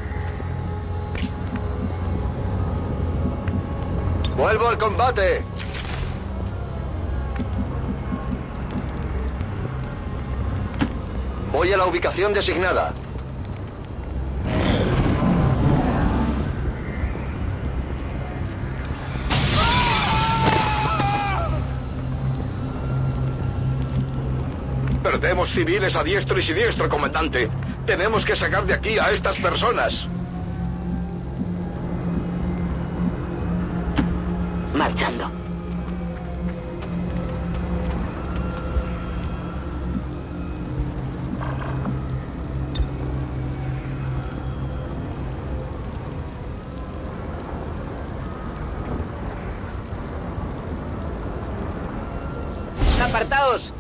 ¡Vuelvo al combate! Voy a la ubicación designada. Perdemos civiles a diestro y siniestro, comandante. Tenemos que sacar de aquí a estas personas. Marchando. Apartaos.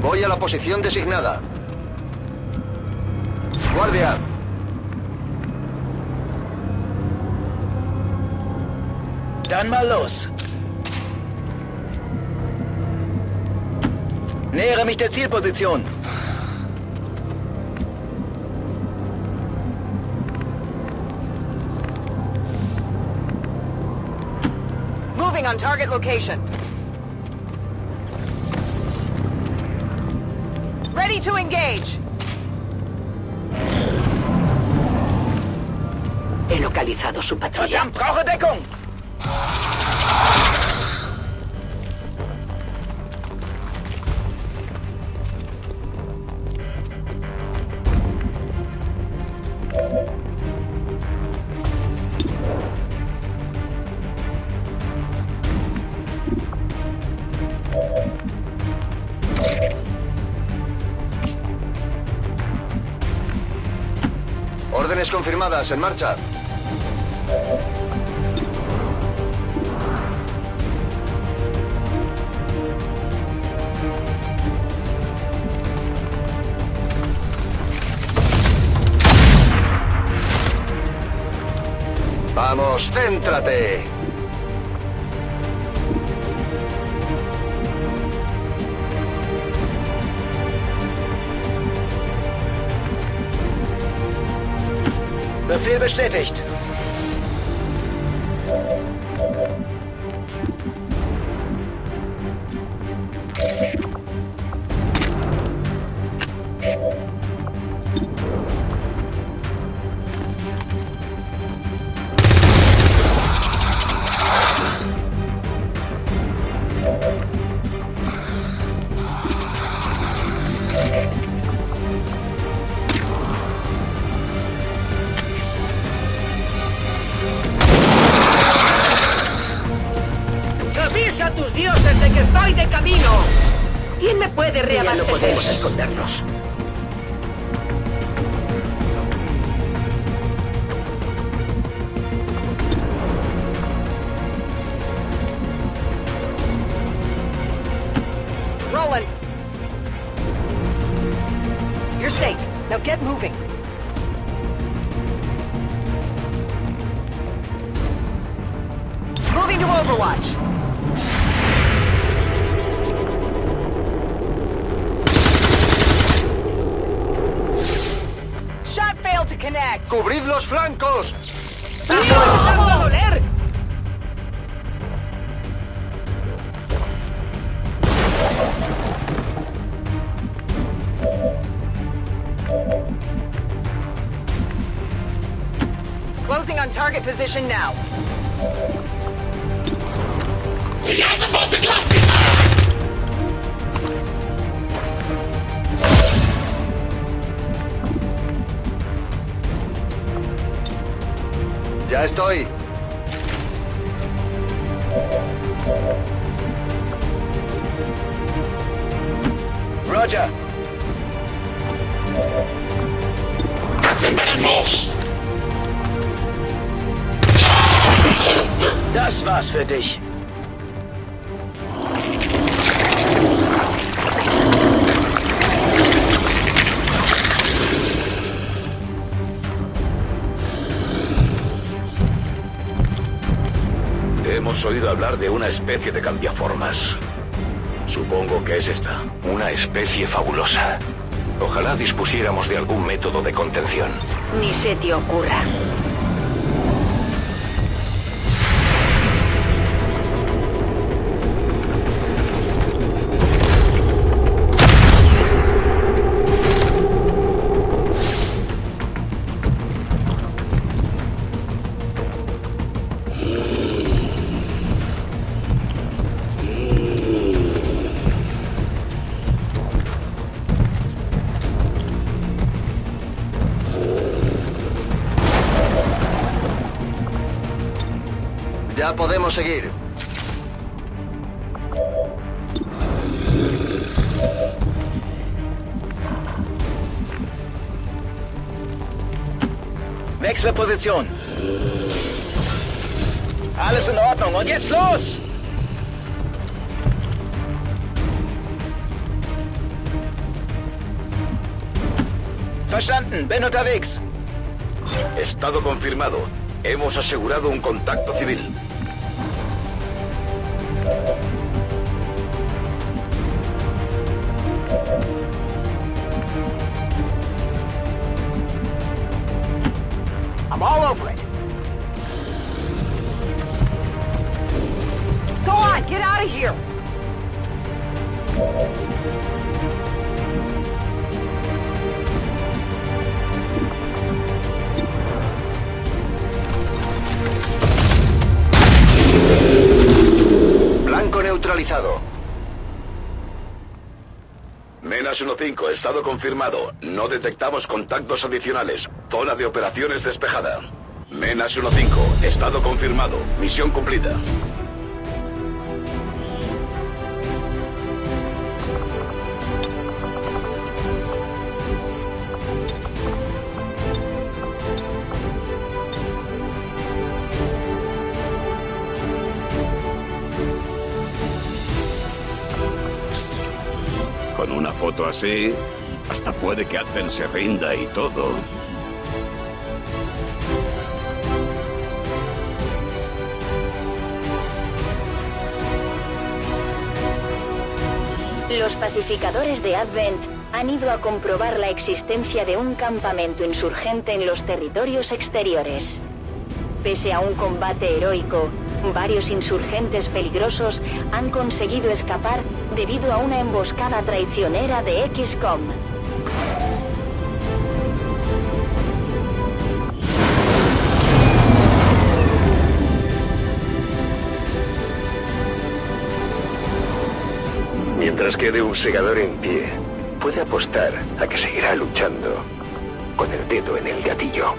Voy a la posición designada. Guardia. Dann mal los. Nähere mich der Zielposition. Moving on target location. Ready to engage. He localizado su patrulla. Verdammt, brauche Deckung! Órdenes confirmadas, en marcha. Vamos, céntrate. Befehl bestätigt. ¡Avisa a tus dioses de que estoy de camino! ¿Quién me puede reabastecer? Ya no podemos escondernos. Roland. You're safe. Now get moving. Moving to Overwatch. Shot failed to connect. ¡Cubrid los flancos! ¡Empezando a doler! Closing on target position now. Ya estoy. Roger. Das war's für dich. Hemos oído hablar de una especie de cambiaformas. Supongo que es esta. Una especie fabulosa. Ojalá dispusiéramos de algún método de contención. Ni se te ocurra. Ya podemos seguir. Wechsle Position. Alles in Ordnung. Und jetzt los! Verstanden, bin unterwegs. Estado confirmado. Hemos asegurado un contacto civil. I'm all over it. Go on, get out of here. Blanco neutralizado. Menas uno cinco, estado confirmado. No detectamos contactos adicionales. Zona de operaciones despejada. Menas uno cinco, estado confirmado. Misión cumplida. Con una foto así, hasta puede que Advent se rinda y todo. Los pacificadores de Advent han ido a comprobar la existencia de un campamento insurgente en los territorios exteriores. Pese a un combate heroico, varios insurgentes peligrosos han conseguido escapar debido a una emboscada traicionera de X COM. Mientras quede un segador en pie, puede apostar a que seguirá luchando con el dedo en el gatillo.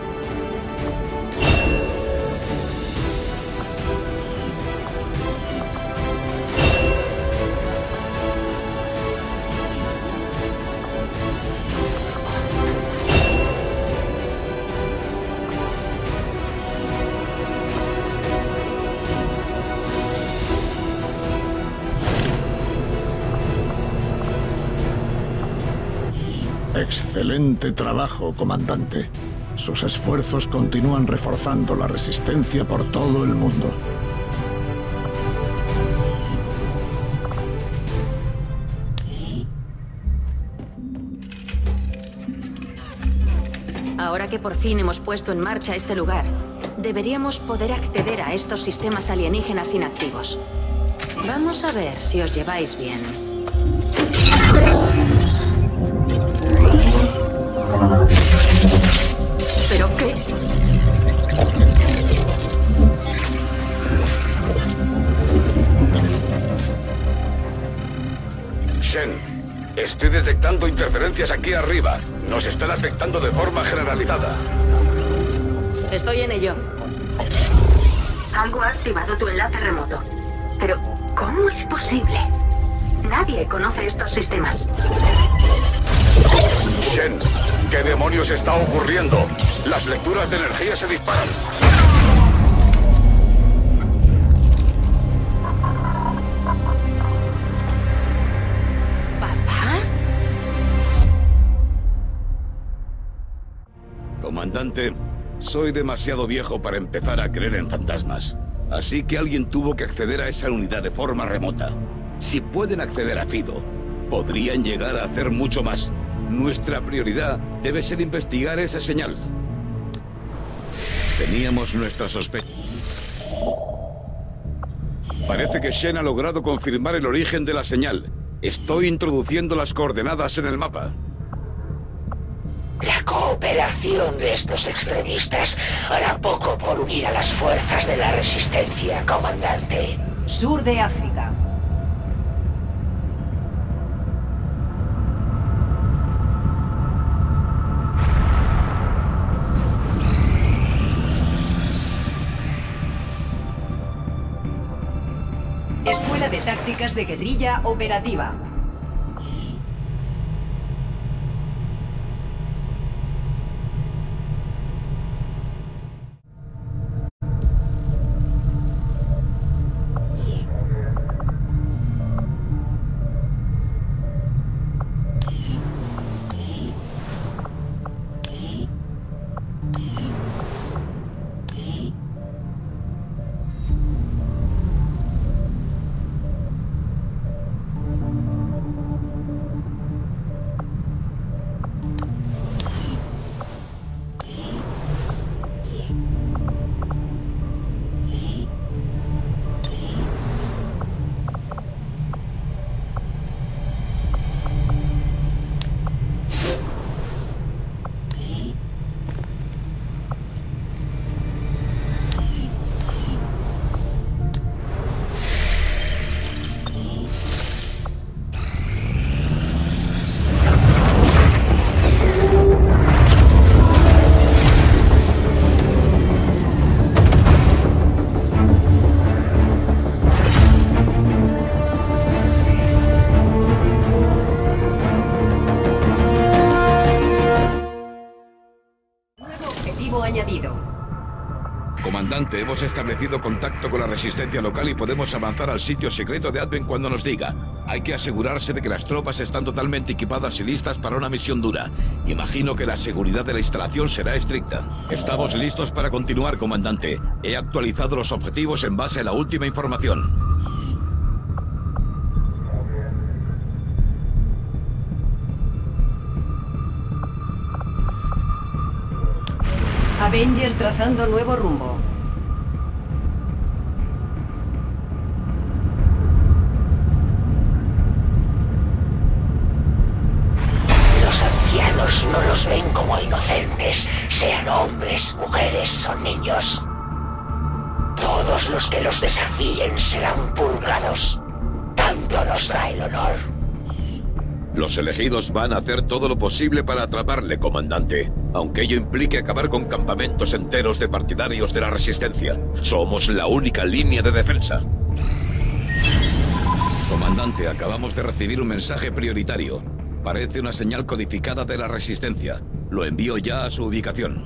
Excelente trabajo, comandante. Sus esfuerzos continúan reforzando la resistencia por todo el mundo. Ahora que por fin hemos puesto en marcha este lugar, deberíamos poder acceder a estos sistemas alienígenas inactivos. Vamos a ver si os lleváis bien. ¿Pero qué? Shen, estoy detectando interferencias aquí arriba. Nos están afectando de forma generalizada. Estoy en ello. Algo ha activado tu enlace remoto. Pero, ¿cómo es posible? Nadie conoce estos sistemas. Shen, ¿qué demonios está ocurriendo? Las lecturas de energía se disparan. ¿Papá? Comandante, soy demasiado viejo para empezar a creer en fantasmas. Así que alguien tuvo que acceder a esa unidad de forma remota. Si pueden acceder a Fido, podrían llegar a hacer mucho más. Nuestra prioridad debe ser investigar esa señal. Teníamos nuestras sospechas. Parece que Shen ha logrado confirmar el origen de la señal. Estoy introduciendo las coordenadas en el mapa. La cooperación de estos extremistas hará poco por unir a las fuerzas de la resistencia, comandante. Sur de África. Escuela de Tácticas de Guerrilla Operativa. Comandante, hemos establecido contacto con la resistencia local y podemos avanzar al sitio secreto de Advent cuando nos diga. Hay que asegurarse de que las tropas están totalmente equipadas y listas para una misión dura. Imagino que la seguridad de la instalación será estricta. Estamos listos para continuar, comandante. He actualizado los objetivos en base a la última información. Avenger trazando nuevo rumbo. Los ancianos no los ven como inocentes, sean hombres, mujeres o niños. Todos los que los desafíen serán purgados. Tanto nos da el honor. Los elegidos van a hacer todo lo posible para atraparle, comandante. Aunque ello implique acabar con campamentos enteros de partidarios de la Resistencia. Somos la única línea de defensa. Comandante, acabamos de recibir un mensaje prioritario. Parece una señal codificada de la Resistencia. Lo envío ya a su ubicación.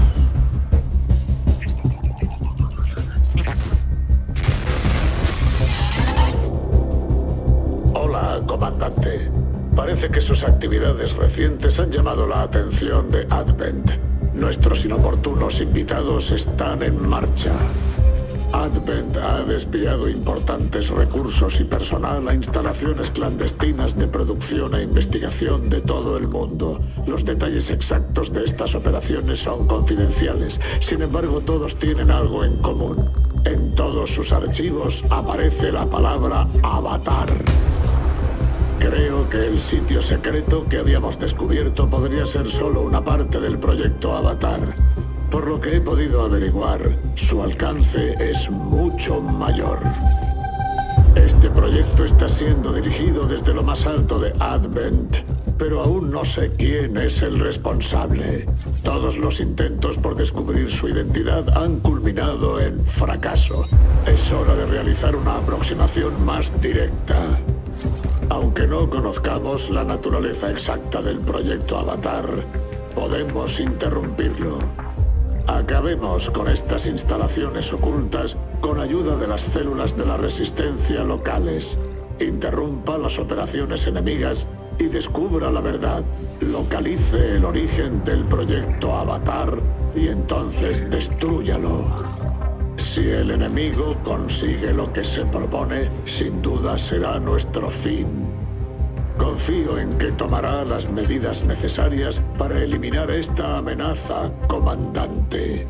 Hola, comandante. Parece que sus actividades recientes han llamado la atención de Advent. Nuestros inoportunos invitados están en marcha. Advent ha desviado importantes recursos y personal a instalaciones clandestinas de producción e investigación de todo el mundo. Los detalles exactos de estas operaciones son confidenciales. Sin embargo, todos tienen algo en común. En todos sus archivos aparece la palabra Avatar. Creo que el sitio secreto que habíamos descubierto podría ser solo una parte del proyecto Avatar. Por lo que he podido averiguar, su alcance es mucho mayor. Este proyecto está siendo dirigido desde lo más alto de Advent, pero aún no sé quién es el responsable. Todos los intentos por descubrir su identidad han culminado en fracaso. Es hora de realizar una aproximación más directa. Aunque no conozcamos la naturaleza exacta del proyecto Avatar, podemos interrumpirlo. Acabemos con estas instalaciones ocultas con ayuda de las células de la resistencia locales. Interrumpa las operaciones enemigas y descubra la verdad. Localice el origen del proyecto Avatar y entonces destrúyalo. Si el enemigo consigue lo que se propone, sin duda será nuestro fin. Confío en que tomará las medidas necesarias para eliminar esta amenaza, comandante.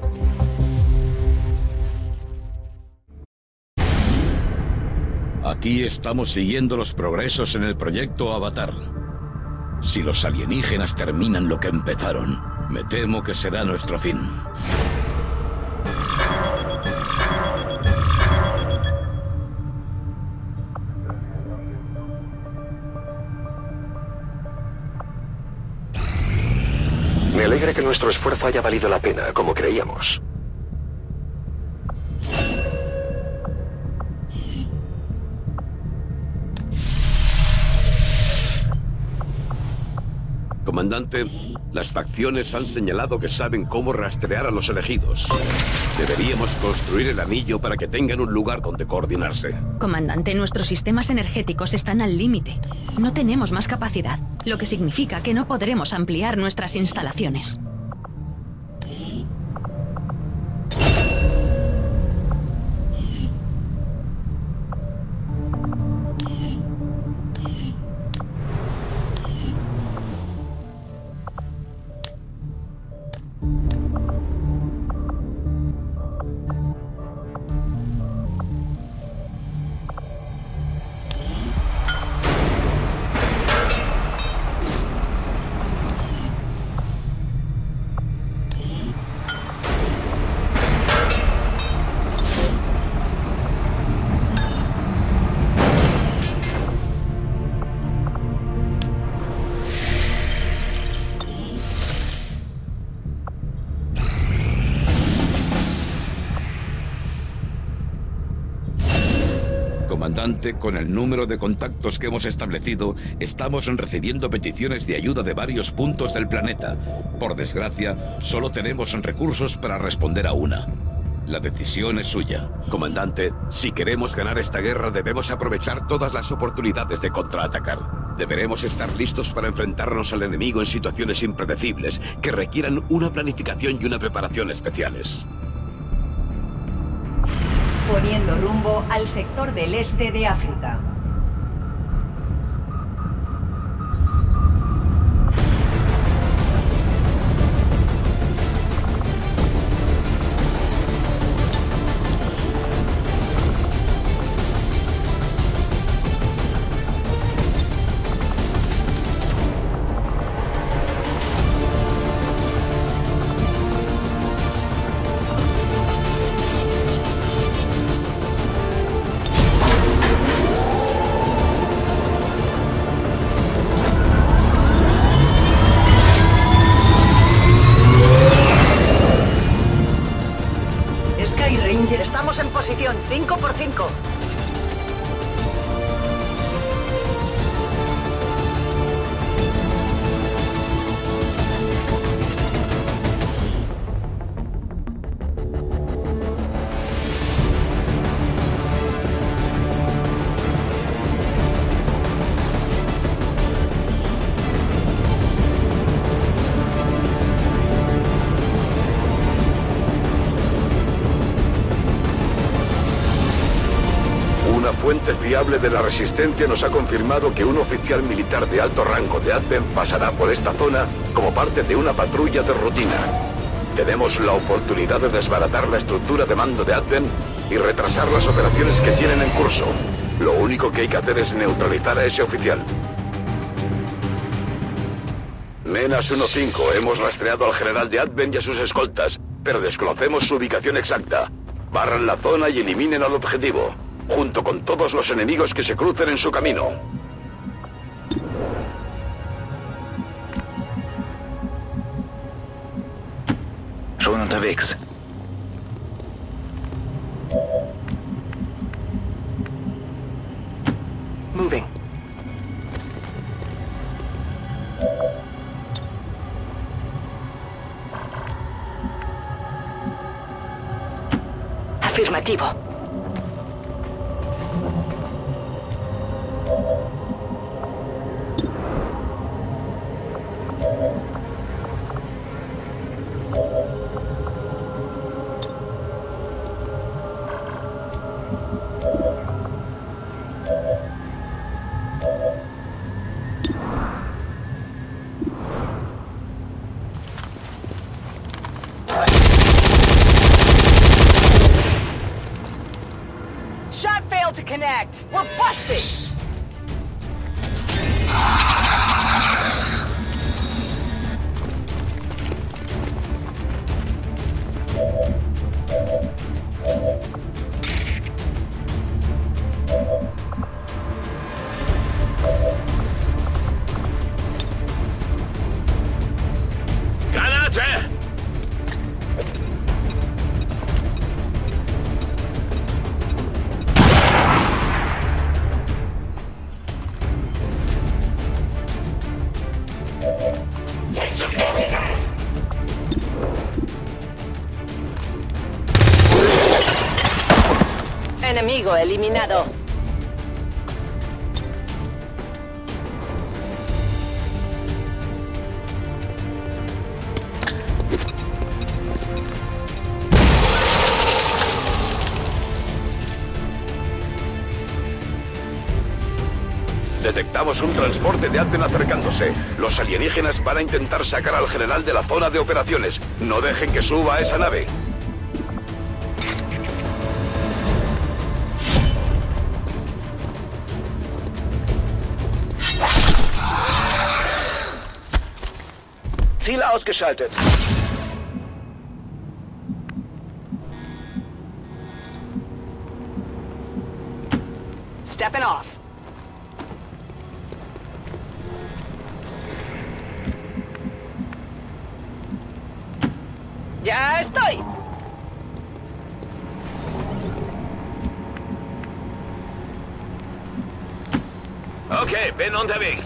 Aquí estamos siguiendo los progresos en el proyecto Avatar. Si los alienígenas terminan lo que empezaron, me temo que será nuestro fin. Me alegra que nuestro esfuerzo haya valido la pena, como creíamos. Comandante, las facciones han señalado que saben cómo rastrear a los elegidos. Deberíamos construir el anillo para que tengan un lugar donde coordinarse. Comandante, nuestros sistemas energéticos están al límite. No tenemos más capacidad, lo que significa que no podremos ampliar nuestras instalaciones. Comandante, con el número de contactos que hemos establecido, estamos recibiendo peticiones de ayuda de varios puntos del planeta. Por desgracia, solo tenemos recursos para responder a una. La decisión es suya. Comandante, si queremos ganar esta guerra debemos aprovechar todas las oportunidades de contraatacar. Deberemos estar listos para enfrentarnos al enemigo en situaciones impredecibles que requieran una planificación y una preparación especiales. Poniendo rumbo al sector del este de África. Estamos en posición, cinco por cinco. Fuente fiable de la Resistencia nos ha confirmado que un oficial militar de alto rango de Advent pasará por esta zona como parte de una patrulla de rutina. Tenemos la oportunidad de desbaratar la estructura de mando de Advent y retrasar las operaciones que tienen en curso. Lo único que hay que hacer es neutralizar a ese oficial. Menas uno cinco, hemos rastreado al general de Advent y a sus escoltas, pero desconocemos su ubicación exacta. Barran la zona y eliminen al objetivo, junto con todos los enemigos que se crucen en su camino. Schon unterwegs. Moving. Afirmativo. Shot failed to connect. We're busted. ¡Granate! Enemigo eliminado. Detectamos un transporte de Advent acercándose. Los alienígenas van a intentar sacar al general de la zona de operaciones. No dejen que suba a esa nave. Ziele ausgeschaltet. Stepping off. ¡Ya estoy! Ok, bin unterwegs.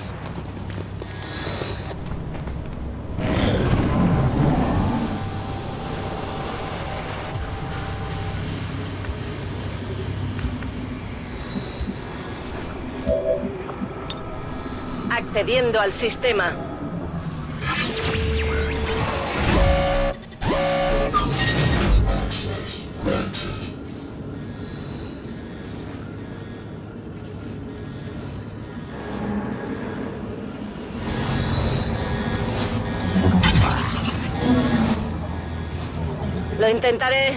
accediendo al sistema. Lo intentaré.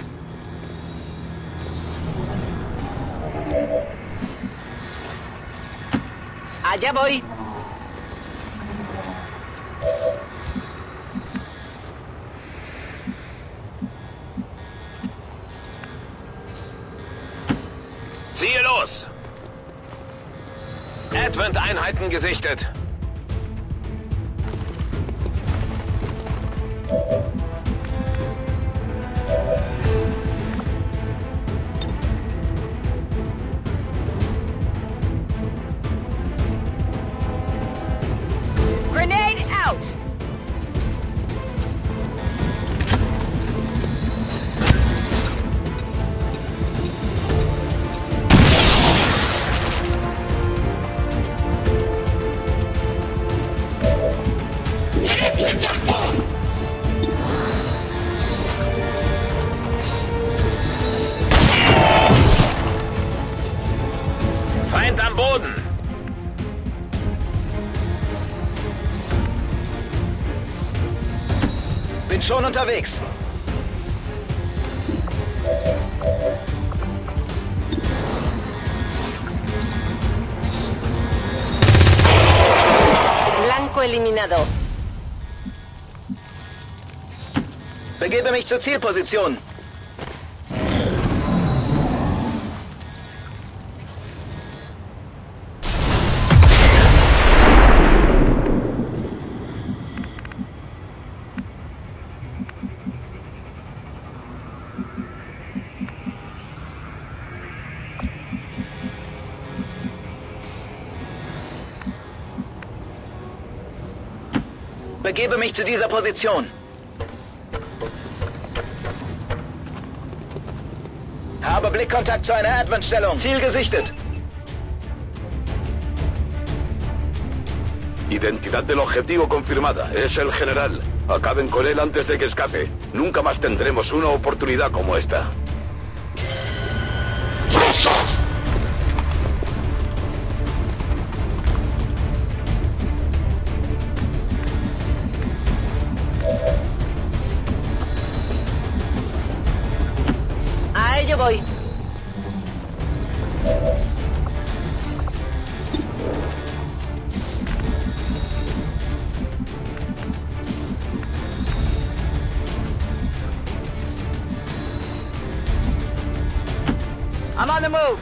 Allá voy. Ziehe los! Advent-Einheiten gesichtet. Grenade out! Feind am Boden! Bin schon unterwegs. Blanco eliminado. Begebe mich zur Zielposition. Begebe mich zu dieser Position. Habe Blickkontakt zu einer Advent-Stellung. Ziel gesichtet. Identidad del objetivo confirmada. Es el general. Acaben con él antes de que escape. Nunca más tendremos una oportunidad como esta. A ello voy. I'm on the move.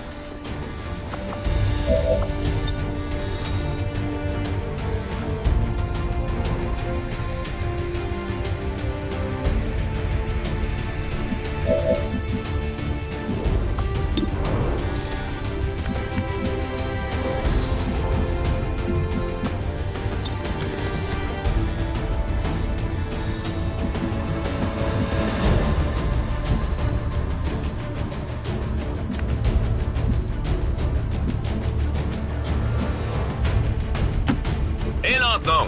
In Ordnung.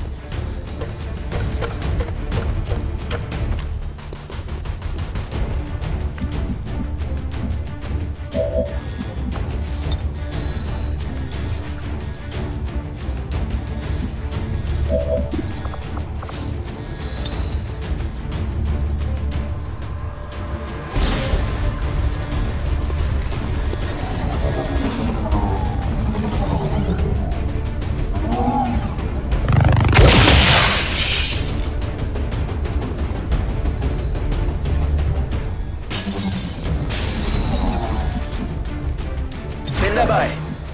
Bin dabei.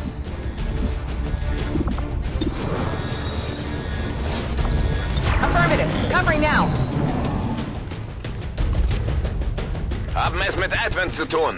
Affirmative. Covering now. Haben es mit Advent zu tun.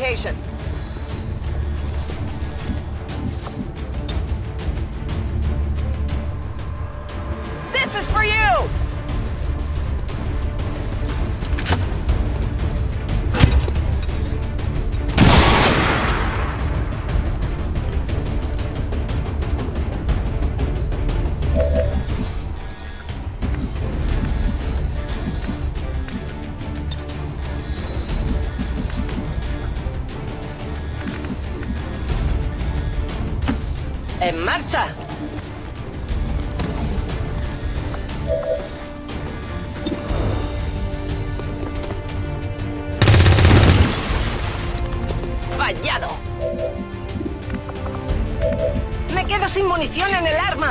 location. This is for you! ¡En marcha! ¡Fallado! ¡Me quedo sin munición en el arma!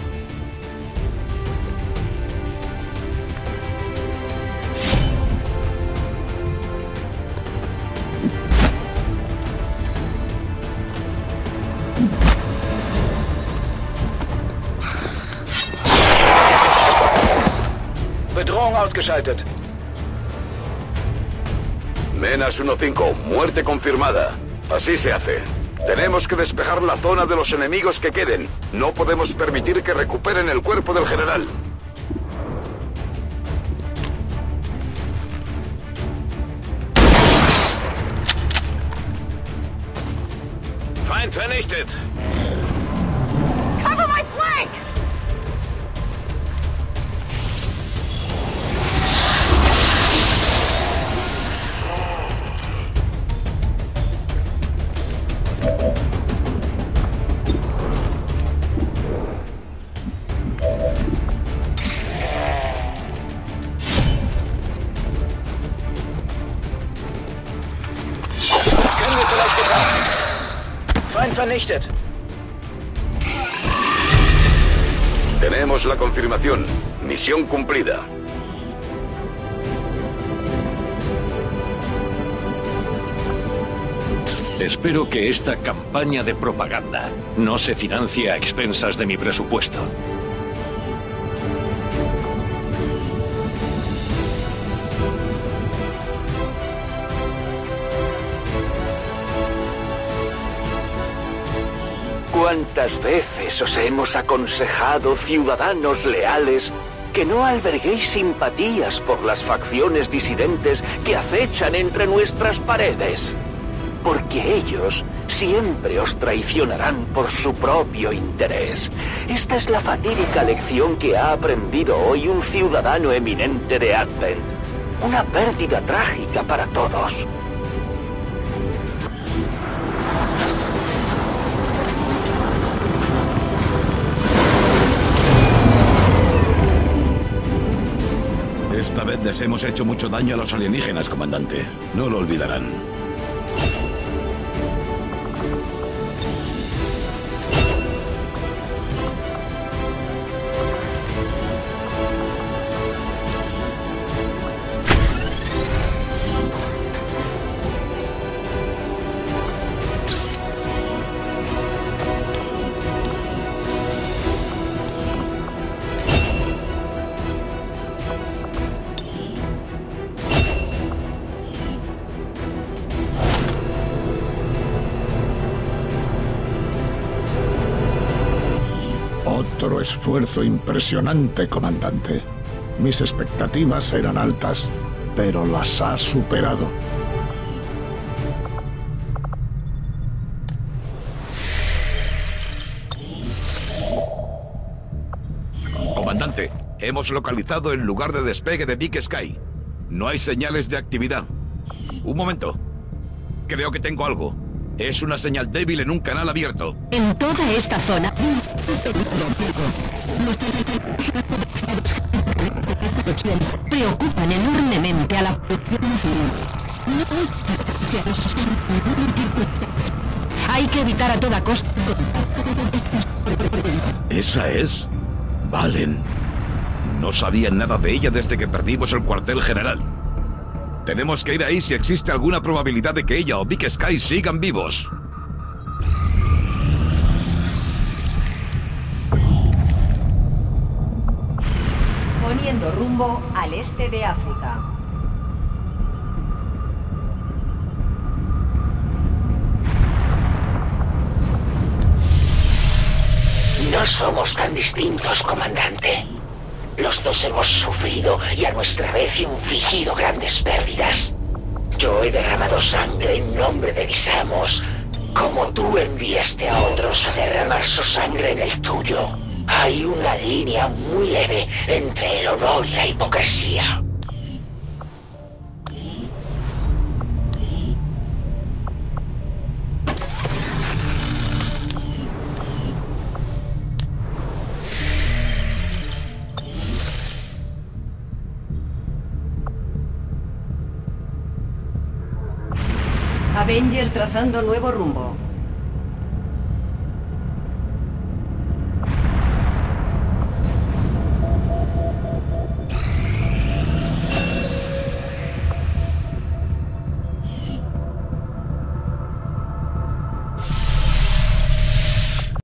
Bedrohung ausgeschaltet. Menas uno cinco, muerte confirmada. Así se hace. Tenemos que despejar la zona de los enemigos que queden. No podemos permitir que recuperen el cuerpo del general. Feind vernichtet. Cover my flank! Feind vernichtet. Tenemos la confirmación. Misión cumplida. Espero que esta campaña de propaganda no se financie a expensas de mi presupuesto. ¿Cuántas veces os hemos aconsejado, ciudadanos leales, que no alberguéis simpatías por las facciones disidentes que acechan entre nuestras paredes? Porque ellos siempre os traicionarán por su propio interés. Esta es la fatídica lección que ha aprendido hoy un ciudadano eminente de Advent. Una pérdida trágica para todos. Esta vez les hemos hecho mucho daño a los alienígenas, comandante. No lo olvidarán. Otro esfuerzo impresionante, comandante. Mis expectativas eran altas, pero las ha superado. Comandante, hemos localizado el lugar de despegue de Big Sky. No hay señales de actividad. Un momento. Creo que tengo algo. Es una señal débil en un canal abierto. En toda esta zona... preocupan enormemente a la población civil. Hay que evitar a toda costa... ¿Esa es? Valen. No sabía nada de ella desde que perdimos el cuartel general. Tenemos que ir ahí si existe alguna probabilidad de que ella o Big Sky sigan vivos. Poniendo rumbo al este de África. No somos tan distintos, comandante. Los dos hemos sufrido y a nuestra vez infligido grandes pérdidas. Yo he derramado sangre en nombre de mis amos, como tú enviaste a otros a derramar su sangre en el tuyo. Hay una línea muy leve entre el honor y la hipocresía. Avenger trazando nuevo rumbo.